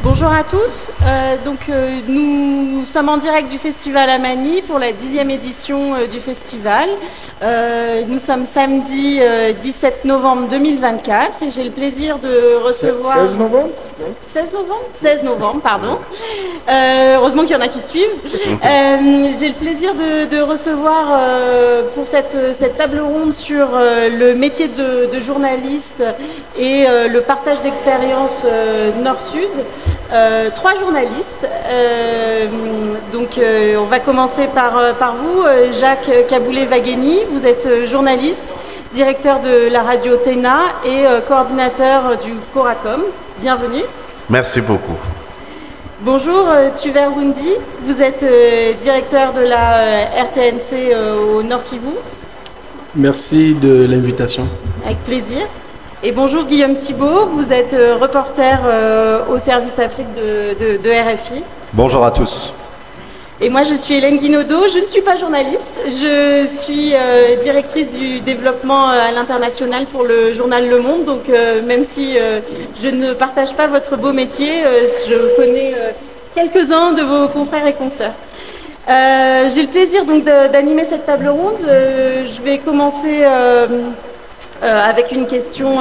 Bonjour à tous. Nous sommes en direct du Festival Amani pour la 10e édition du festival. Nous sommes samedi 17 novembre 2024 et j'ai le plaisir de recevoir... 16 novembre 16 novembre, pardon. Heureusement qu'il y en a qui suivent. J'ai le plaisir de recevoir pour cette table ronde sur le métier de journaliste et le partage d'expériences Nord-Sud. 3 journalistes. On va commencer par vous, Jacques Kaboulet-Vagueni. Vous êtes journaliste, directeur de la radio TENA et coordinateur du Coracom. Bienvenue. Merci beaucoup. Bonjour, Tuver Wundi. Vous êtes directeur de la RTNC au Nord Kivu. Merci de l'invitation. Avec plaisir. Et bonjour Guillaume Thibault, vous êtes reporter au service Afrique de RFI. Bonjour à tous. Et moi je suis Hélène Guinaudot, je ne suis pas journaliste, je suis directrice du développement à l'international pour le journal Le Monde, donc même si je ne partage pas votre beau métier, je connais quelques-uns de vos confrères et consoeurs. J'ai le plaisir donc d'animer cette table ronde. Je vais commencer avec une question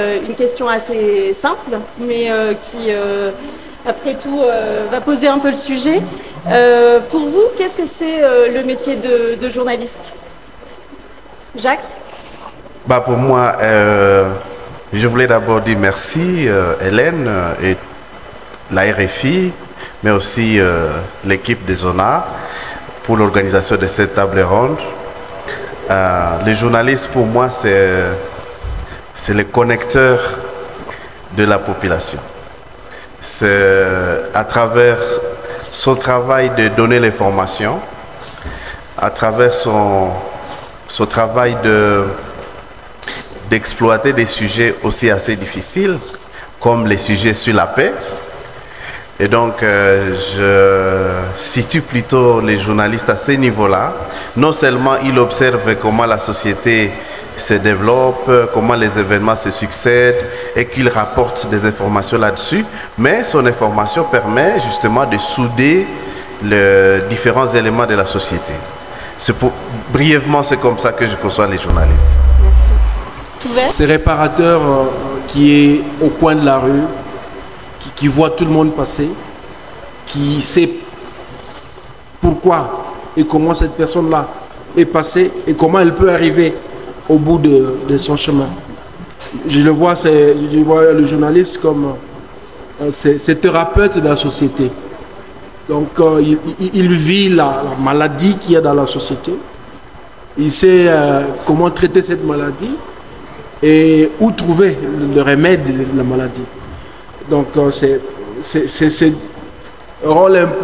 assez simple, mais qui, après tout, va poser un peu le sujet. Pour vous, qu'est-ce que c'est le métier de journaliste? Jacques? Pour moi, je voulais d'abord dire merci, Hélène, et la RFI, mais aussi l'équipe des Zona pour l'organisation de cette table ronde. Les journalistes, pour moi, c'est le connecteur de la population. C'est à travers son travail de donner l'information, à travers son travail d'exploiter des sujets aussi assez difficiles, comme les sujets sur la paix. Et donc, je situe plutôt les journalistes à ce niveau-là. Non seulement ils observent comment la société se développe, comment les événements se succèdent et qu'ils rapportent des informations là-dessus, mais son information permet justement de souder les différents éléments de la société. Brièvement, c'est comme ça que je conçois les journalistes. Merci. C'est réparateur qui est au coin de la rue, qui voit tout le monde passer, qui sait pourquoi et comment cette personne-là est passée et comment elle peut arriver au bout de son chemin. Je vois le journaliste comme c'est thérapeute de la société. Donc il vit la maladie qu'il y a dans la société. Il sait comment traiter cette maladie et où trouver le remède de la maladie. Donc c'est un rôle un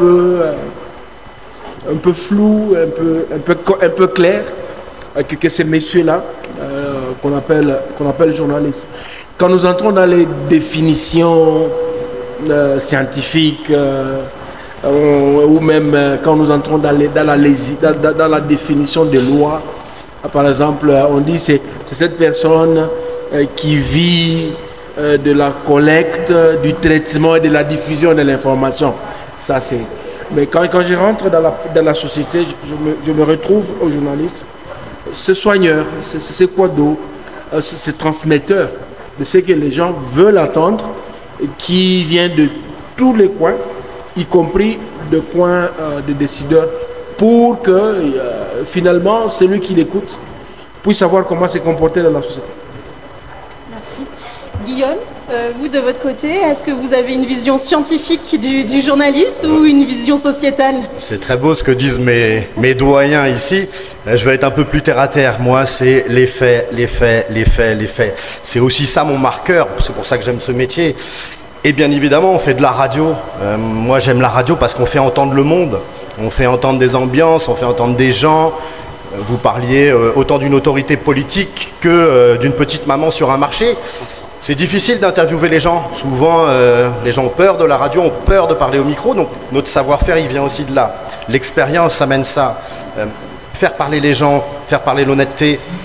peu flou, un peu clair que ces messieurs-là qu'on appelle journalistes. Quand nous entrons dans les définitions scientifiques ou même quand nous entrons dans la définition des lois, par exemple, on dit c'est cette personne qui vit de la collecte, du traitement et de la diffusion de l'information. Ça, c'est... Mais quand je rentre dans la société, je me retrouve aux journalistes, ce soigneur, ce quado, ce transmetteur de ce que les gens veulent entendre, qui vient de tous les coins, y compris de coins de décideurs, pour que finalement celui qui l'écoute puisse savoir comment se comporter dans la société. Merci. Guillaume, vous de votre côté, est-ce que vous avez une vision scientifique du journaliste ou une vision sociétale? C'est très beau ce que disent mes doyens ici. Je vais être un peu plus terre à terre. Moi, c'est les faits, les faits, les faits, les faits. C'est aussi ça mon marqueur. C'est pour ça que j'aime ce métier. Et bien évidemment, on fait de la radio. Moi, j'aime la radio parce qu'on fait entendre le monde. On fait entendre des ambiances, on fait entendre des gens. Vous parliez autant d'une autorité politique que d'une petite maman sur un marché. C'est difficile d'interviewer les gens. Souvent, les gens ont peur de la radio, ont peur de parler au micro. Donc, notre savoir-faire, il vient aussi de là. L'expérience amène ça. Faire parler les gens, faire parler l'honnêteté.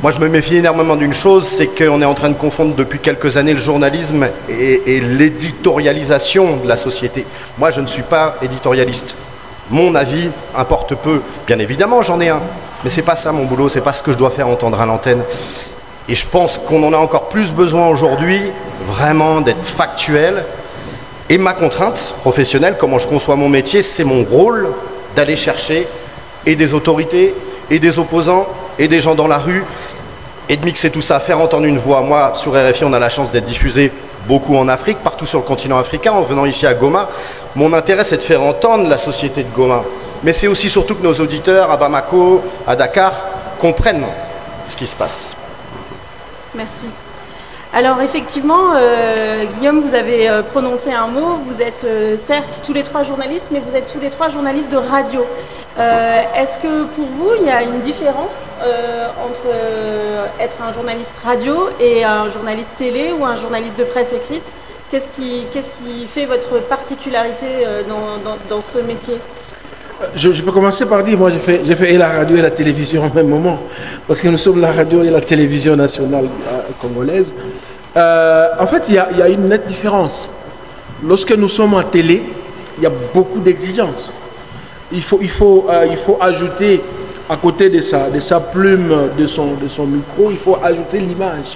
Moi, je me méfie énormément d'une chose, c'est qu'on est en train de confondre depuis quelques années le journalisme et l'éditorialisation de la société. Moi, je ne suis pas éditorialiste. Mon avis importe peu. Bien évidemment, j'en ai un. Mais c'est pas ça mon boulot, c'est pas ce que je dois faire entendre à l'antenne. Et je pense qu'on en a encore plus besoin aujourd'hui, vraiment d'être factuel. Et ma contrainte professionnelle, comment je conçois mon métier, c'est mon rôle d'aller chercher et des autorités, et des opposants, et des gens dans la rue, et de mixer tout ça, faire entendre une voix. Moi, sur RFI, on a la chance d'être diffusé beaucoup en Afrique, partout sur le continent africain. En venant ici à Goma, mon intérêt, c'est de faire entendre la société de Goma. Mais c'est aussi surtout que nos auditeurs à Bamako, à Dakar, comprennent ce qui se passe. Merci. Alors effectivement, Guillaume, vous avez prononcé un mot. Vous êtes certes tous les trois journalistes, mais vous êtes tous les trois journalistes de radio. Est-ce que pour vous, il y a une différence entre être un journaliste radio et un journaliste télé ou un journaliste de presse écrite? Qu'est-ce qui fait votre particularité dans ce métier? Je peux commencer par dire, moi j'ai fait et la radio et la télévision au même moment, parce que nous sommes la radio et la télévision nationale congolaise. En fait, il y a une nette différence. Lorsque nous sommes en télé, il y a beaucoup d'exigences. Il faut ajouter, à côté de sa plume, de son micro, il faut ajouter l'image.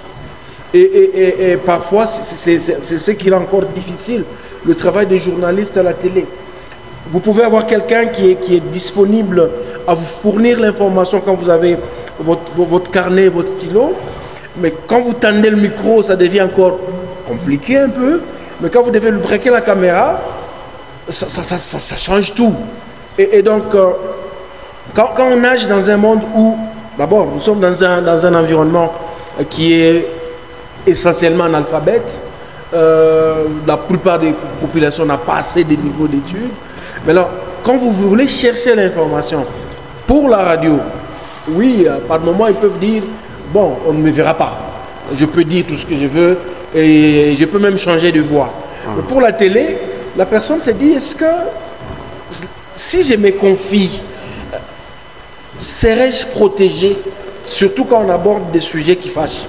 Et parfois, c'est ce qui rend encore difficile, le travail des journalistes à la télé. Vous pouvez avoir quelqu'un qui est disponible à vous fournir l'information quand vous avez votre carnet, votre stylo. Mais quand vous tendez le micro, ça devient encore compliqué un peu. Mais quand vous devez lui braquer la caméra, ça change tout. Et donc, quand on nage dans un monde où, d'abord, nous sommes dans un environnement qui est essentiellement analphabète, la plupart des populations n'ont pas assez de niveaux d'études. Mais alors, quand vous voulez chercher l'information pour la radio, oui, par moment, ils peuvent dire, bon, on ne me verra pas. Je peux dire tout ce que je veux et je peux même changer de voix. Mais pour la télé, la personne se dit, est-ce que si je me confie, serais-je protégé, surtout quand on aborde des sujets qui fâchent?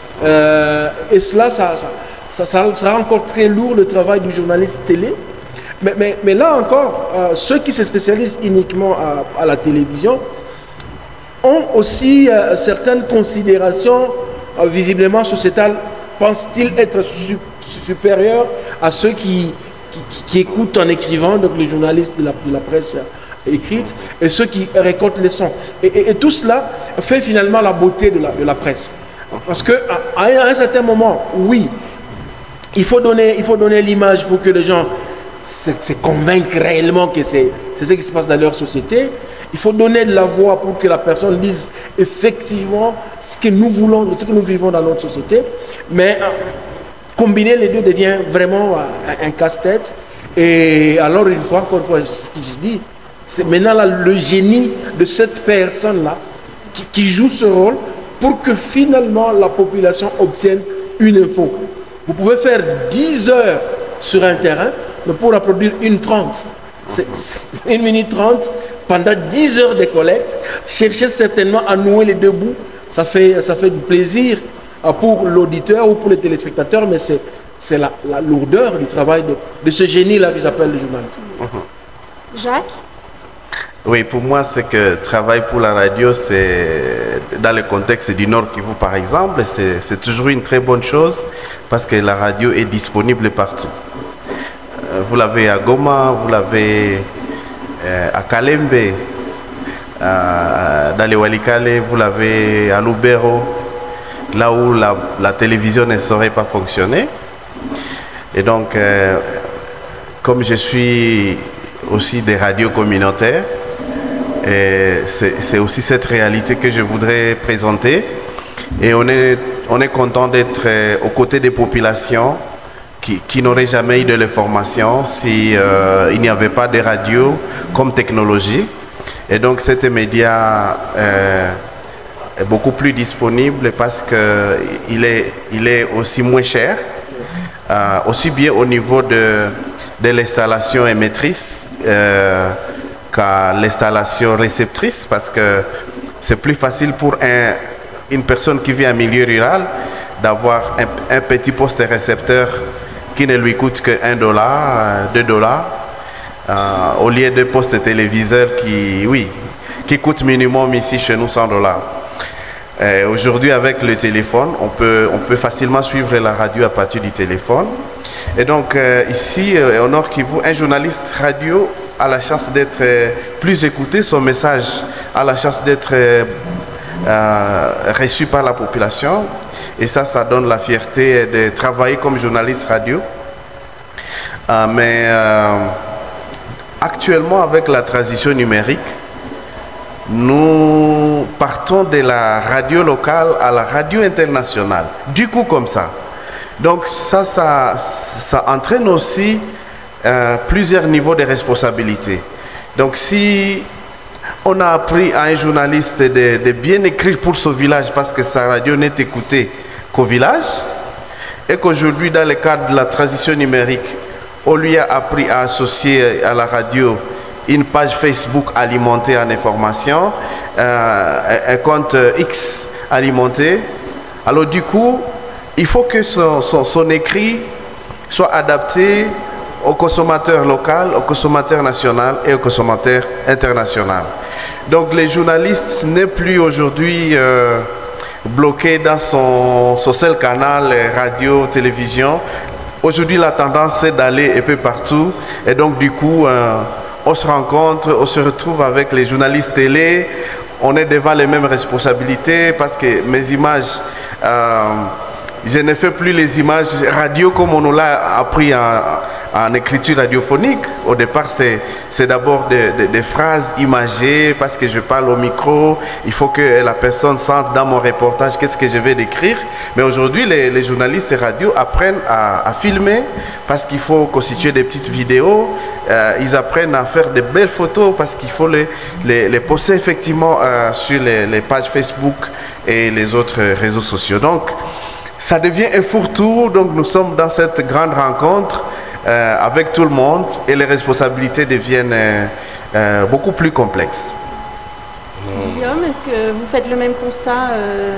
Et cela, ça sera encore très lourd le travail du journaliste télé. Mais là encore, ceux qui se spécialisent uniquement à la télévision ont aussi certaines considérations visiblement sociétales. Pensent-ils être supérieurs à ceux qui écoutent en écrivant, donc les journalistes de la presse écrite, et ceux qui récoltent les sons. Et tout cela fait finalement la beauté de la presse. Parce qu'à un certain moment, oui, il faut donner l'image pour que les gens se convaincre réellement que c'est ce qui se passe dans leur société. Il faut donner de la voix pour que la personne dise effectivement ce que nous voulons, ce que nous vivons dans notre société. Mais combiner les deux devient vraiment un casse-tête. Et alors, encore une fois, ce que je dis, c'est maintenant le génie de cette personne-là qui joue ce rôle pour que finalement la population obtienne une info. Vous pouvez faire 10 heures sur un terrain, mais pour la produire 1h30, c'est 1 minute 30 pendant 10 heures de collecte. Cherchez certainement à nouer les deux bouts. Ça fait du plaisir pour l'auditeur ou pour les téléspectateurs, mais c'est la lourdeur du travail de ce génie-là que j'appelle le journaliste. Jacques? Oui, pour moi, c'est que travail pour la radio, c'est dans le contexte du Nord Kivu, par exemple, c'est toujours une très bonne chose parce que la radio est disponible partout. Vous l'avez à Goma, vous l'avez à Kalembe, dans les Walikale, vous l'avez à Lubero, là où la télévision ne saurait pas fonctionner. Et donc, comme je suis aussi des radios communautaires, c'est aussi cette réalité que je voudrais présenter. Et on est content d'être aux côtés des populations qui n'auraient jamais eu de l'information si il n'y avait pas de radio comme technologie. Et donc, cet média est beaucoup plus disponible parce qu'il est aussi moins cher, aussi bien au niveau de l'installation émettrice qu'à l'installation réceptrice, parce que c'est plus facile pour une personne qui vit en milieu rural d'avoir un petit poste récepteur qui ne lui coûte que $1, $2, au lieu de postes téléviseurs qui coûtent minimum ici chez nous $100. Aujourd'hui, avec le téléphone, on peut facilement suivre la radio à partir du téléphone. Et donc, ici, au Nord Kivu, un journaliste radio a la chance d'être plus écouté, son message a la chance d'être reçu par la population. Et ça donne la fierté de travailler comme journaliste radio. Mais actuellement, avec la transition numérique, nous partons de la radio locale à la radio internationale. Du coup, comme ça. Donc, ça entraîne aussi plusieurs niveaux de responsabilité. Donc, si on a appris à un journaliste de bien écrire pour son village parce que sa radio n'est écoutée qu'au village, et qu'aujourd'hui, dans le cadre de la transition numérique, on lui a appris à associer à la radio une page Facebook alimentée en information, un compte X alimenté. Alors du coup, il faut que son écrit soit adapté au consommateur local, au consommateur national et au consommateur international. Donc les journalistes n'est plus aujourd'hui bloqué dans son seul canal, radio, télévision. Aujourd'hui, la tendance c'est d'aller un peu partout. Et donc du coup, on se rencontre, on se retrouve avec les journalistes télé, on est devant les mêmes responsabilités parce que mes images, je ne fais plus les images radio comme on nous l'a appris en écriture radiophonique. Au départ, c'est d'abord des phrases imagées parce que je parle au micro. Il faut que la personne sente dans mon reportage qu'est-ce que je vais décrire. Mais aujourd'hui, les journalistes radio apprennent à filmer parce qu'il faut constituer des petites vidéos. Ils apprennent à faire de belles photos parce qu'il faut les poster effectivement sur les pages Facebook et les autres réseaux sociaux. Donc, ça devient un fourre-tout. Donc, nous sommes dans cette grande rencontre avec tout le monde et les responsabilités deviennent beaucoup plus complexes. Guillaume, est-ce que vous faites le même constat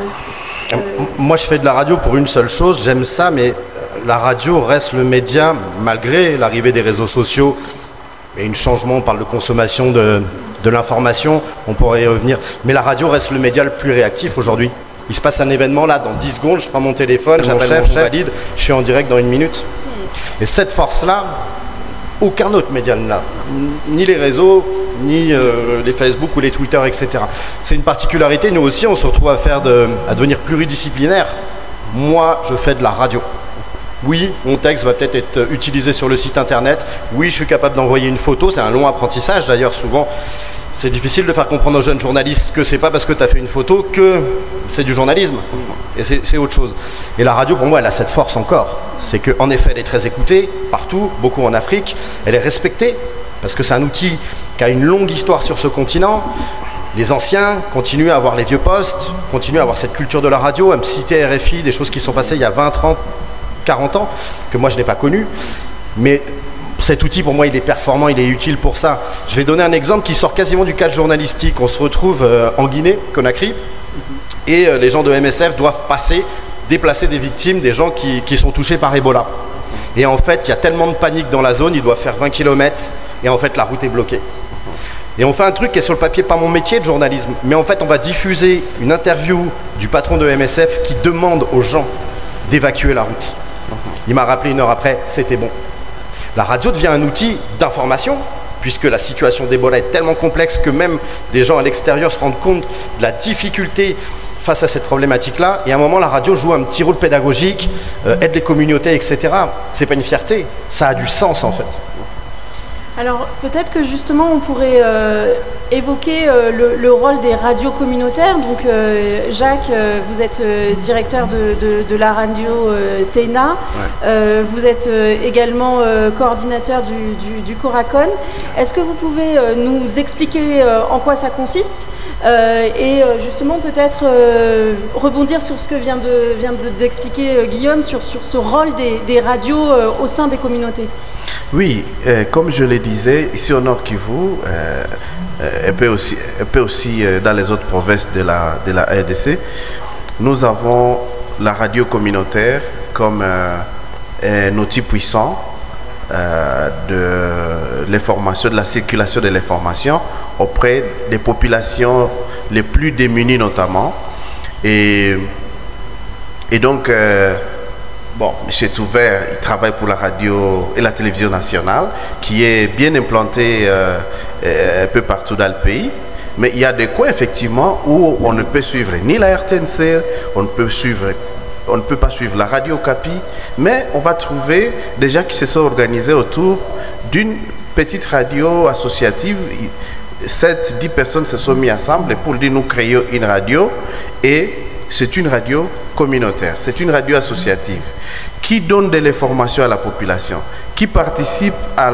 Moi, je fais de la radio pour une seule chose, j'aime ça, mais la radio reste le média, malgré l'arrivée des réseaux sociaux et un changement, on parle de consommation de l'information, on pourrait y revenir, mais la radio reste le média le plus réactif aujourd'hui. Il se passe un événement là, dans 10 secondes, je prends mon téléphone, j'appelle mon chef, valide, je suis en direct dans 1 minute. Et cette force-là, aucun autre média ne l'a. Ni les réseaux, ni les Facebook ou les Twitter, etc. C'est une particularité. Nous aussi, on se retrouve à devenir pluridisciplinaire. Moi, je fais de la radio. Oui, mon texte va peut-être être utilisé sur le site internet. Oui, je suis capable d'envoyer une photo. C'est un long apprentissage. D'ailleurs, souvent, c'est difficile de faire comprendre aux jeunes journalistes que c'est pas parce que tu as fait une photo que c'est du journalisme. Et c'est autre chose. Et la radio, pour moi, elle a cette force encore. C'est qu'en effet, elle est très écoutée partout, beaucoup en Afrique. Elle est respectée parce que c'est un outil qui a une longue histoire sur ce continent. Les anciens continuent à avoir les vieux postes, continuent à avoir cette culture de la radio, à me citer RFI, des choses qui sont passées il y a 20, 30, 40 ans, que moi je n'ai pas connues. Mais cet outil, pour moi, il est performant, il est utile pour ça. Je vais donner un exemple qui sort quasiment du cadre journalistique. On se retrouve en Guinée, Conakry, et les gens de MSF doivent déplacer des victimes, des gens qui sont touchés par Ebola. Et en fait, il y a tellement de panique dans la zone, ils doivent faire 20 km, et en fait, la route est bloquée. Et on fait un truc qui est sur le papier pas mon métier de journalisme, mais en fait, on va diffuser une interview du patron de MSF qui demande aux gens d'évacuer la route. Il m'a rappelé 1 heure après, c'était bon. La radio devient un outil d'information, puisque la situation d'Ebola est tellement complexe que même des gens à l'extérieur se rendent compte de la difficulté face à cette problématique-là. Et à un moment, la radio joue un petit rôle pédagogique, aide les communautés, etc. C'est pas une fierté, ça a du sens en fait. Alors peut-être que justement on pourrait évoquer le rôle des radios communautaires. Donc Jacques, vous êtes directeur de la radio TENA, ouais. Vous êtes également coordinateur du Coracon. Est-ce que vous pouvez nous expliquer en quoi ça consiste et justement peut-être rebondir sur ce que vient d'expliquer Guillaume sur ce rôle des radios au sein des communautés? Oui, comme je le disais, ici au Nord Kivu, un peu aussi dans les autres provinces de la RDC, nous avons la radio communautaire comme un outil puissant de l'information, de la circulation de l'information auprès des populations les plus démunies notamment. Et donc, bon, M. Touvert, il travaille pour la radio et la télévision nationale, qui est bien implantée un peu partout dans le pays. Mais il y a des coins, effectivement, où on ne peut suivre ni la RTNC, on ne peut pas suivre la Radio Okapi, mais on va trouver des gens qui se sont organisés autour d'une petite radio associative. 7-10 personnes se sont mis ensemble pour dire nous créons une radio, et c'est une radio communautaire, c'est une radio associative qui donne de l'information à la population, qui participe à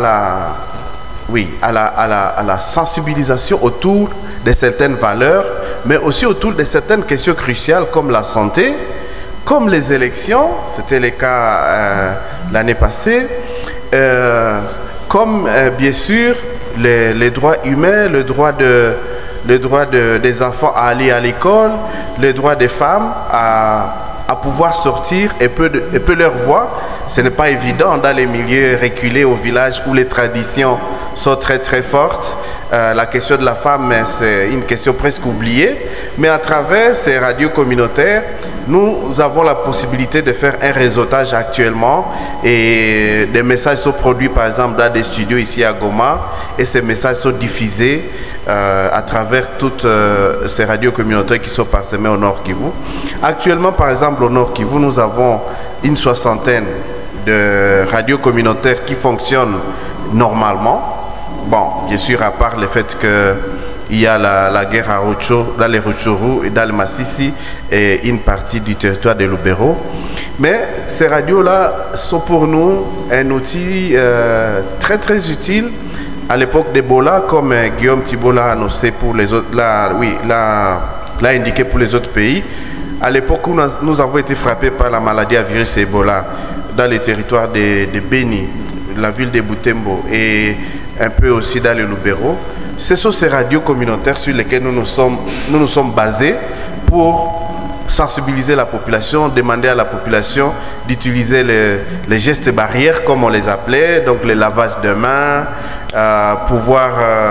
la sensibilisation autour de certaines valeurs, mais aussi autour de certaines questions cruciales comme la santé, comme les élections, c'était le cas l'année passée, comme bien sûr les droits humains, le droit des enfants à aller à l'école, le droit des femmes à pouvoir sortir et peu leur voix. Ce n'est pas évident dans les milieux reculés au village où les traditions sont très très fortes. La question de la femme, c'est une question presque oubliée. Mais à travers ces radios communautaires, nous avons la possibilité de faire un réseautage actuellement, et des messages sont produits par exemple dans des studios ici à Goma, et ces messages sont diffusés à travers toutes ces radios communautaires qui sont parsemées au Nord Kivu. Actuellement, par exemple, au Nord Kivu, nous avons une 60aine de radios communautaires qui fonctionnent normalement. Bon, bien sûr, à part le fait qu'il y a la guerre à Rutshuru, dans les Rutshuru et dans le Massissi et une partie du territoire de Lubero. Mais ces radios-là sont pour nous un outil très très utile. À l'époque d'Ebola, comme Guillaume Thibault l'a annoncé pour les autres, l'a indiqué pour les autres pays, à l'époque où nous avons été frappés par la maladie à virus Ebola dans les territoires de Beni, la ville de Butembo et un peu aussi dans le Lubero, ce sont ces radios communautaires sur lesquelles nous nous sommes basés pour sensibiliser la population, demander à la population d'utiliser les gestes barrières comme on les appelait, donc le lavage de mains, pouvoir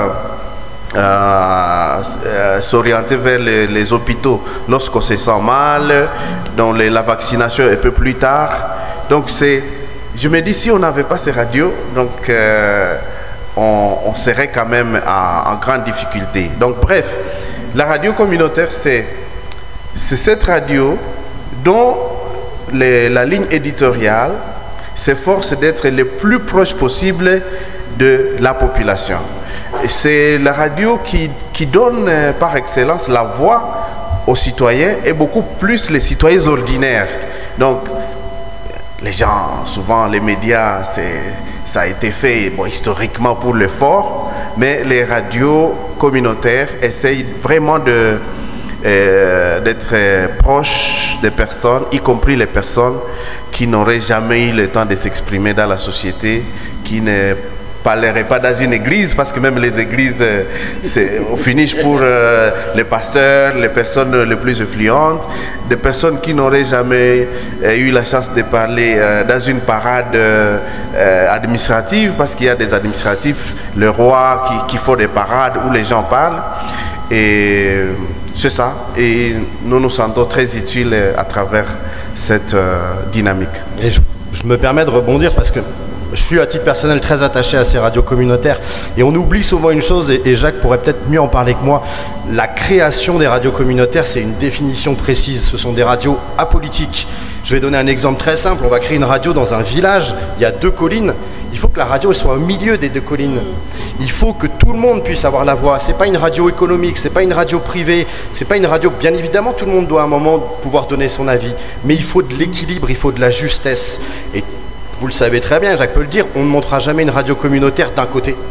s'orienter vers les hôpitaux lorsqu'on se sent mal, donc la vaccination un peu plus tard. Donc je me dis, si on n'avait pas ces radios, donc on serait quand même en grande difficulté. Donc bref, la radio communautaire, c'est cette radio dont la ligne éditoriale s'efforce d'être le plus proche possible de la population. C'est la radio qui donne par excellence la voix aux citoyens, et beaucoup plus les citoyens ordinaires. Donc les gens, souvent les médias, ça a été fait historiquement pour le fort, mais les radios communautaires essayent vraiment d'être proches des personnes, y compris les personnes qui n'auraient jamais eu le temps de s'exprimer dans la société, qui ne parleraient pas dans une église, parce que même les églises, on finit pour les pasteurs, les personnes les plus influentes, des personnes qui n'auraient jamais eu la chance de parler dans une parade administrative, parce qu'il y a des administratifs, le roi qui font des parades où les gens parlent. Et c'est ça, et nous nous sentons très utiles à travers cette dynamique. Et je me permets de rebondir parce que je suis à titre personnel très attaché à ces radios communautaires, et on oublie souvent une chose, et Jacques pourrait peut-être mieux en parler que moi. La création des radios communautaires, c'est une définition précise. Ce sont des radios apolitiques. Je vais donner un exemple très simple. On va créer une radio dans un village, il y a 2 collines. Il faut que la radio soit au milieu des 2 collines. Il faut que tout le monde puisse avoir la voix. C'est pas une radio économique, c'est pas une radio privée, c'est pas une radio. Bien évidemment, tout le monde doit à un moment pouvoir donner son avis, mais il faut de l'équilibre, il faut de la justesse. Et vous le savez très bien, Jacques peut le dire, on ne montera jamais une radio communautaire d'un côté.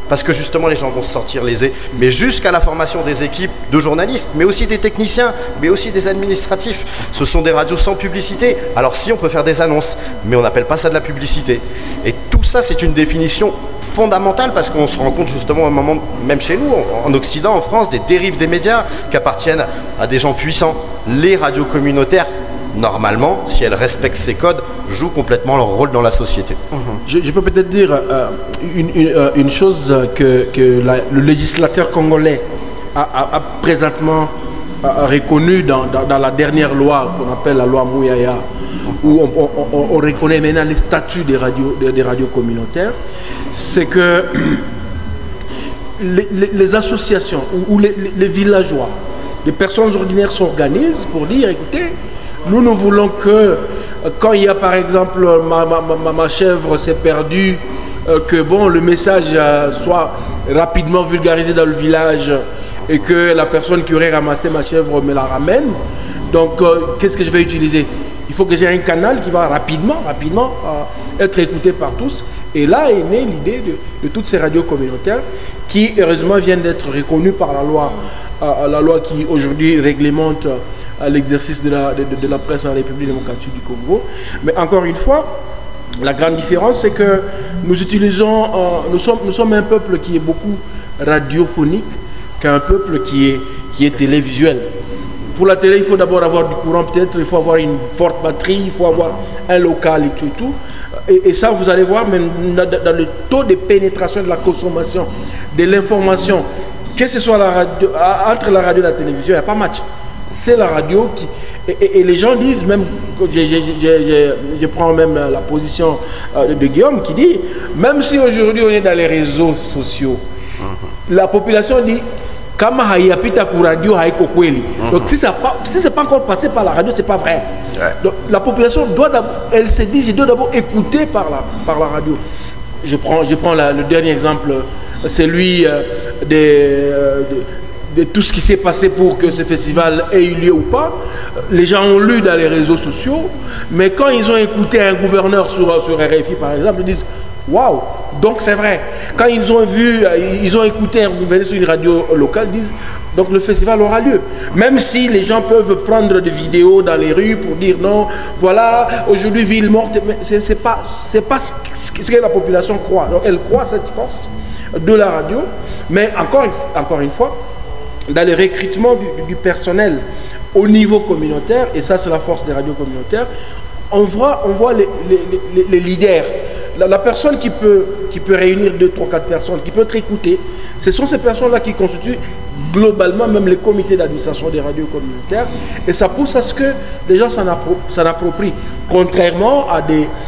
parce que justement les gens vont se sortir lésés, mais jusqu'à la formation des équipes de journalistes, mais aussi des techniciens, mais aussi des administratifs. Ce sont des radios sans publicité. Alors si on peut faire des annonces, mais on n'appelle pas ça de la publicité. Et tout ça, c'est une définition fondamentale parce qu'on se rend compte justement à un moment, même chez nous, en Occident, en France, des dérives des médias qui appartiennent à des gens puissants. Les radios communautaires, normalement, si elles respectent ces codes, jouent complètement leur rôle dans la société. Je peux peut-être dire une chose que le législateur congolais a présentement reconnu dans la dernière loi qu'on appelle la loi Mouyaya, où on reconnaît maintenant les statuts des radios communautaires, c'est que les associations ou les villageois, les personnes ordinaires s'organisent pour dire, écoutez, nous voulons que quand il y a par exemple ma chèvre s'est perdue, que bon, le message soit rapidement vulgarisé dans le village et que la personne qui aurait ramassé ma chèvre me la ramène. Donc qu'est-ce que je vais utiliser? Il faut que j'ai un canal qui va rapidement être écouté par tous. Et là est née l'idée de toutes ces radios communautaires qui heureusement viennent d'être reconnues par la loi qui aujourd'hui réglemente l'exercice de la presse en République démocratique du Congo. Mais encore une fois, la grande différence, c'est que nous utilisons, nous sommes un peuple qui est beaucoup radiophonique qu'un peuple qui est télévisuel. Pour la télé, il faut d'abord avoir du courant, peut-être, il faut avoir une forte batterie, il faut avoir un local et tout. Et ça, vous allez voir, même dans le taux de pénétration de la consommation, de l'information, que ce soit entre la radio et la télévision, il n'y a pas match. C'est la radio qui... Et les gens disent, même, je prends même la position de Guillaume qui dit, même si aujourd'hui on est dans les réseaux sociaux, la population dit, donc si c'est pas encore passé par la radio, c'est pas vrai. Donc la population elle se dit, je dois d'abord écouter par la radio. Je prends le dernier exemple, celui de tout ce qui s'est passé pour que ce festival ait eu lieu ou pas. Les gens ont lu dans les réseaux sociaux, mais quand ils ont écouté un gouverneur sur RFI par exemple, ils disent waouh, donc c'est vrai. Quand ils ont écouté un gouverneur sur une radio locale, ils disent donc le festival aura lieu. Même si les gens peuvent prendre des vidéos dans les rues pour dire non, voilà, aujourd'hui ville morte, mais c'est pas ce que la population croit. Donc elle croit cette force de la radio, mais encore une fois, dans le recrutement du personnel au niveau communautaire, et ça c'est la force des radios communautaires, on voit les leaders. La personne qui peut réunir 2, 3, 4 personnes, qui peut être écoutée, ce sont ces personnes-là qui constituent globalement même les comités d'administration des radios communautaires, et ça pousse à ce que les gens s'en approprient, contrairement à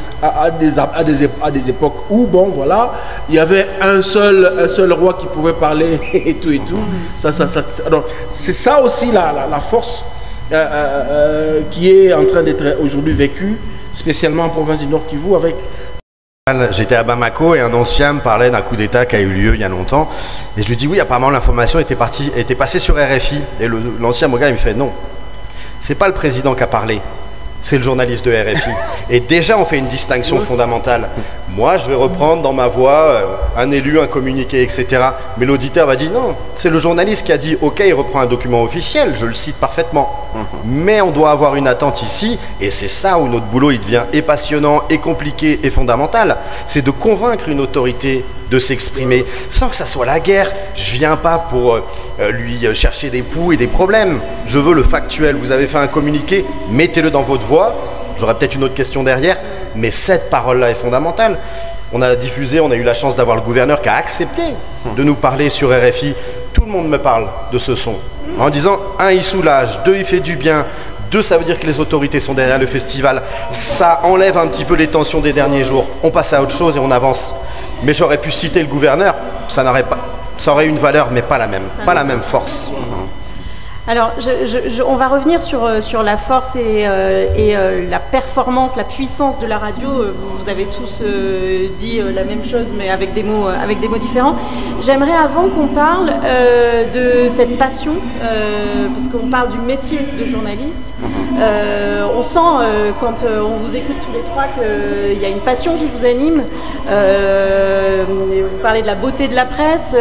des époques où, bon, voilà, il y avait un seul roi qui pouvait parler et tout. Donc, c'est ça aussi la force qui est en train d'être aujourd'hui vécue, spécialement en province du Nord Kivu, avec... J'étais à Bamako et un ancien me parlait d'un coup d'État qui a eu lieu il y a longtemps. Et je lui dis oui, apparemment l'information était passée sur RFI. Et l'ancien Moga, il me fait non, c'est pas le président qui a parlé, c'est le journaliste de RFI. Et déjà, on fait une distinction fondamentale. Moi, je vais reprendre dans ma voix un élu, un communiqué, etc. Mais l'auditeur va dire non, c'est le journaliste qui a dit ok, il reprend un document officiel, je le cite parfaitement. Mais on doit avoir une attente ici, et c'est ça où notre boulot il devient et passionnant, et compliqué, et fondamental. C'est de convaincre une autorité de s'exprimer sans que ça soit la guerre. Je viens pas pour lui chercher des poux et des problèmes. Je veux le factuel. Vous avez fait un communiqué, mettez-le dans votre voix. J'aurai peut-être une autre question derrière, mais cette parole-là est fondamentale. On a diffusé, on a eu la chance d'avoir le gouverneur qui a accepté de nous parler sur RFI. Tout le monde me parle de ce son en disant 1, il soulage, 2, il fait du bien, 2, ça veut dire que les autorités sont derrière le festival. Ça enlève un petit peu les tensions des derniers jours. On passe à autre chose et on avance. Mais j'aurais pu citer le gouverneur, ça aurait une valeur, mais pas la même force. Alors, on va revenir sur la force et la performance, la puissance de la radio. Vous avez tous dit la même chose, mais avec des mots différents. J'aimerais, avant qu'on parle de cette passion, parce qu'on parle du métier de journaliste, on sent, quand on vous écoute tous les trois, qu'il y a une passion qui vous anime. Vous parlez de la beauté de la presse,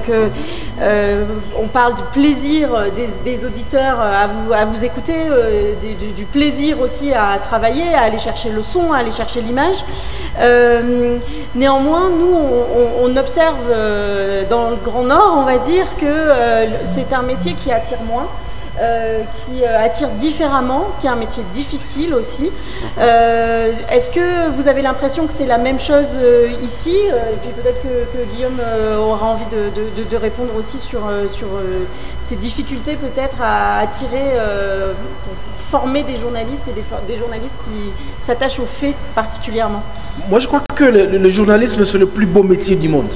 on parle du plaisir des auditeurs à vous écouter, du plaisir aussi à travailler, à aller chercher le son, à aller chercher l'image. Néanmoins, nous, on observe dans le Grand Nord, on va dire, que c'est un métier qui attire moins. Qui attire différemment, qui est un métier difficile aussi. Est-ce que vous avez l'impression que c'est la même chose ici? Et puis peut-être que Guillaume aura envie de répondre aussi sur ces difficultés peut-être à attirer, pour former des journalistes et des journalistes qui s'attachent aux faits particulièrement. Moi, je crois que le journalisme, c'est le plus beau métier du monde.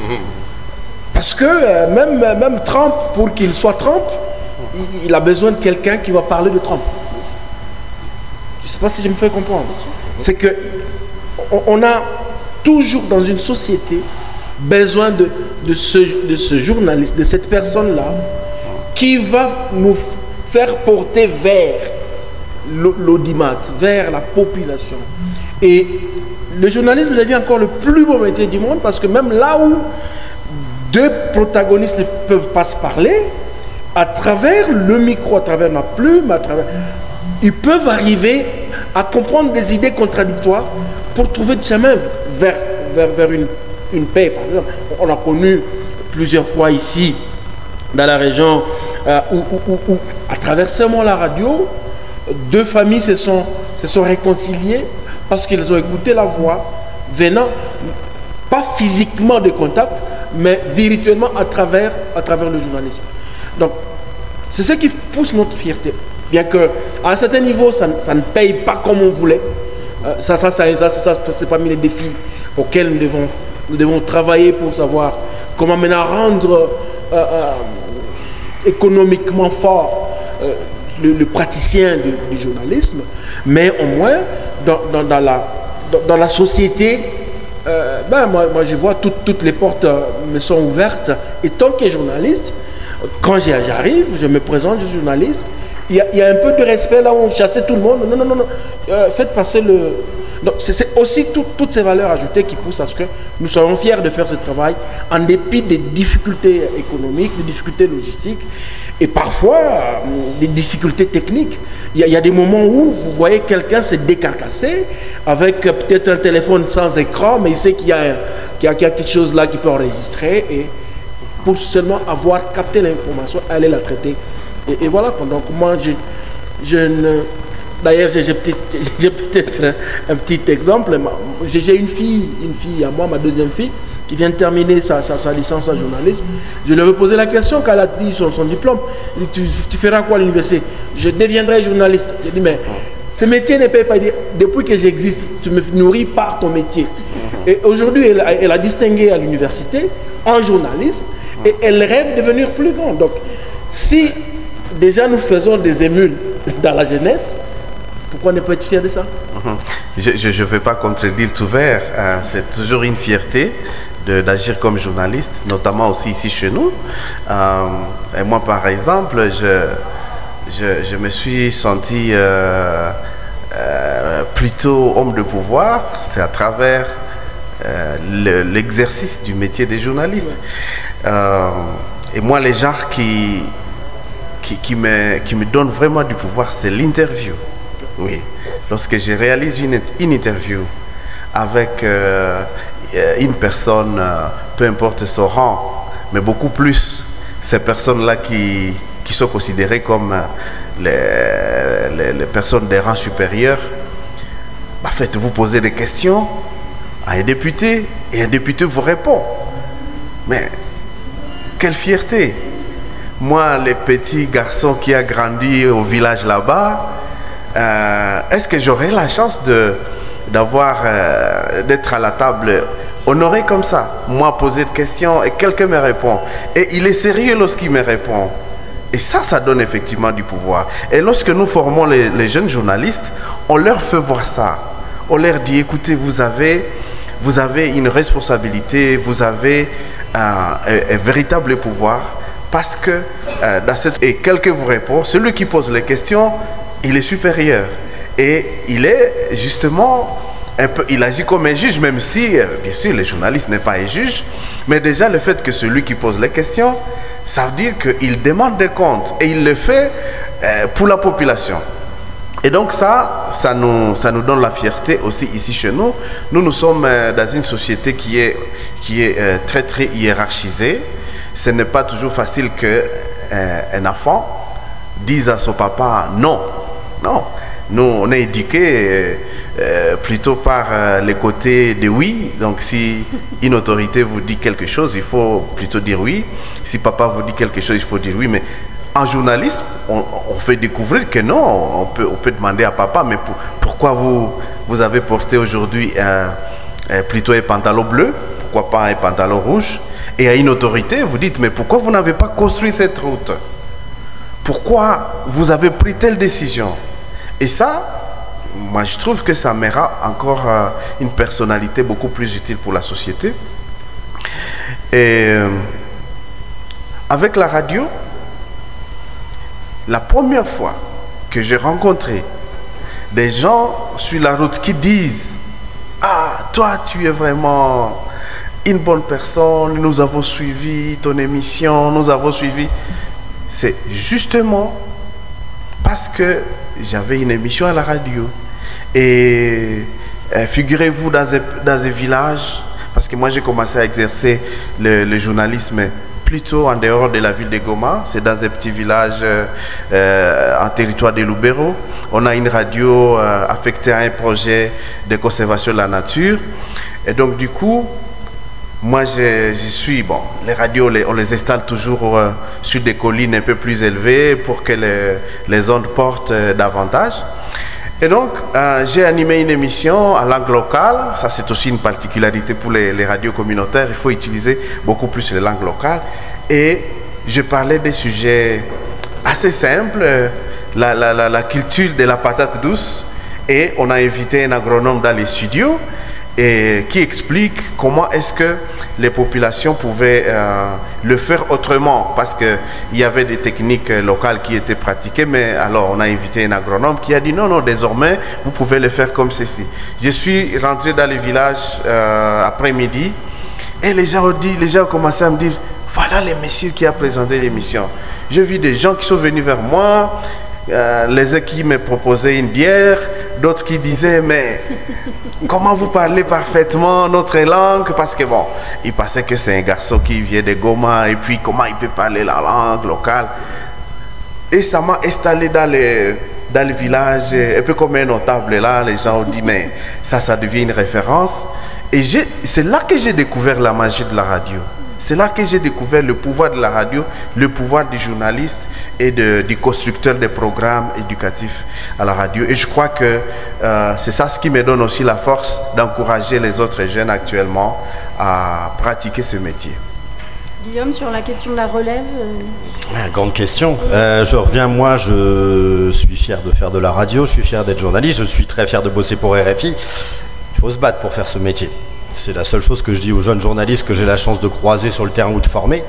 Parce que même Trump, pour qu'il soit Trump, il a besoin de quelqu'un qui va parler de Trump. Je ne sais pas si je me fais comprendre. C'est que on a toujours dans une société besoin de ce journaliste, de cette personne-là, qui va nous faire porter vers l'audimat, vers la population. Et le journalisme devient encore le plus beau métier du monde, parce que même là où deux protagonistes ne peuvent pas se parler, à travers le micro, à travers ma plume, ils peuvent arriver à comprendre des idées contradictoires pour trouver du chemin vers une paix. Par exemple, on a connu plusieurs fois ici, dans la région, où à travers seulement la radio, deux familles se sont réconciliées parce qu'ils ont écouté la voix venant, pas physiquement de contact, mais virtuellement à travers le journalisme. Donc, c'est ce qui pousse notre fierté. Bien qu'à un certain niveau, ça ne paye pas comme on voulait. Ça c'est parmi les défis auxquels nous devons travailler pour savoir comment maintenant rendre économiquement fort le praticien du journalisme. Mais au moins, dans la société, moi je vois toutes les portes me sont ouvertes. Et tant que journaliste, quand j'arrive, je me présente, je suis journaliste, il y a un peu de respect là où on chassait tout le monde. Non, faites passer le... Donc c'est aussi toutes ces valeurs ajoutées qui poussent à ce que nous soyons fiers de faire ce travail en dépit des difficultés économiques, des difficultés logistiques et parfois des difficultés techniques. Il y a des moments où vous voyez quelqu'un se décarcasser avec peut-être un téléphone sans écran, mais il sait qu'il y a quelque chose là qui peut enregistrer et pour seulement avoir capté l'information, aller la traiter. Et voilà. Donc moi, d'ailleurs, j'ai peut-être un petit exemple. J'ai une fille à moi, ma deuxième fille, qui vient de terminer sa licence en journalisme. Je lui ai posé la question quand elle a dit son diplôme. Tu feras quoi à l'université? Je deviendrai journaliste. J'ai dit, mais ce métier ne paye pas. Depuis que j'existe, tu me nourris par ton métier. Et aujourd'hui, elle a distingué à l'université en journalisme. Et elle rêve de devenir plus grande. Donc, si déjà nous faisons des émules dans la jeunesse, pourquoi ne pas être fier de ça? Je ne vais pas contredire tout vert. C'est toujours une fierté d'agir comme journaliste, notamment aussi ici chez nous. Et moi, par exemple, je me suis senti plutôt homme de pouvoir. C'est à travers l'exercice du métier des journalistes. Et moi, les gens qui me donnent vraiment du pouvoir, c'est l'interview. Oui. Lorsque je réalise une interview avec une personne, peu importe son rang, mais beaucoup plus ces personnes-là qui sont considérées comme les personnes des rangs supérieurs, faites-vous poser des questions à un député et un député vous répond. Mais quelle fierté! Moi, les petits garçons qui a grandi au village là-bas, est-ce que j'aurais la chance d'être à la table honoré comme ça? Moi, poser des questions et quelqu'un me répond. Et il est sérieux lorsqu'il me répond. Et ça donne effectivement du pouvoir. Et lorsque nous formons les jeunes journalistes, on leur fait voir ça. On leur dit, écoutez, vous avez une responsabilité, vous avez un véritable pouvoir, parce que et quel que vous répond, celui qui pose les questions, il est supérieur. Et il est justement il agit comme un juge, même si, bien sûr, le journaliste n'est pas un juge, mais déjà le fait que celui qui pose les questions, ça veut dire qu'il demande des comptes, et il le fait pour la population. Et donc ça nous donne la fierté aussi ici chez nous. Nous sommes dans une société qui est très très hiérarchisée. Ce n'est pas toujours facile qu'un enfant dise à son papa non. Non. Nous, on est éduqués plutôt par les côtés de oui. Donc si une autorité vous dit quelque chose, il faut plutôt dire oui. Si papa vous dit quelque chose, il faut dire oui. Mais en journalisme, on fait découvrir que non, on peut demander à papa, mais pourquoi vous avez porté aujourd'hui plutôt un pantalon bleu, pourquoi pas un pantalon rouge? Et à une autorité, vous dites, mais pourquoi vous n'avez pas construit cette route? Pourquoi vous avez pris telle décision? Et ça, moi je trouve que ça mérite encore une personnalité beaucoup plus utile pour la société. Et avec la radio, la première fois que j'ai rencontré des gens sur la route qui disent « Ah, toi tu es vraiment une bonne personne, nous avons suivi ton émission, nous avons suivi... » C'est justement parce que j'avais une émission à la radio. Et figurez-vous dans un village, parce que moi j'ai commencé à exercer le journalisme plutôt en dehors de la ville de Goma, c'est dans un petit village en territoire de Lubero. On a une radio affectée à un projet de conservation de la nature. Et donc du coup, moi je suis, bon, les radios on les installe toujours sur des collines un peu plus élevées pour que les ondes portent davantage. Et donc, j'ai animé une émission en langue locale. Ça, c'est aussi une particularité pour les radios communautaires. Il faut utiliser beaucoup plus les langues locales. Et je parlais des sujets assez simples, la culture de la patate douce. Et on a invité un agronome dans les studios et qui explique comment est-ce que les populations pouvaient le faire autrement, parce qu'il y avait des techniques locales qui étaient pratiquées, mais alors on a invité un agronome qui a dit non, désormais vous pouvez le faire comme ceci. Je suis rentré dans le village après-midi et les gens ont commencé à me dire voilà les messieurs qui a présenté l'émission. J'ai vu des gens qui sont venus vers moi, les uns qui me proposaient une bière, d'autres qui disaient mais comment vous parlez parfaitement notre langue, parce que bon, il pensait que c'est un garçon qui vient de Goma et puis comment il peut parler la langue locale. Et ça m'a installé dans le village, un peu comme un notable là, les gens ont dit mais ça devient une référence. Et c'est là que j'ai découvert la magie de la radio. C'est là que j'ai découvert le pouvoir de la radio, le pouvoir du journaliste et du constructeur des programmes éducatifs à la radio. Et je crois que c'est ça ce qui me donne aussi la force d'encourager les autres jeunes actuellement à pratiquer ce métier. Guillaume, sur la question de la relève Grande question. Je reviens, moi je suis fier de faire de la radio, je suis fier d'être journaliste, je suis très fier de bosser pour RFI. Il faut se battre pour faire ce métier. C'est la seule chose que je dis aux jeunes journalistes que j'ai la chance de croiser sur le terrain ou de former.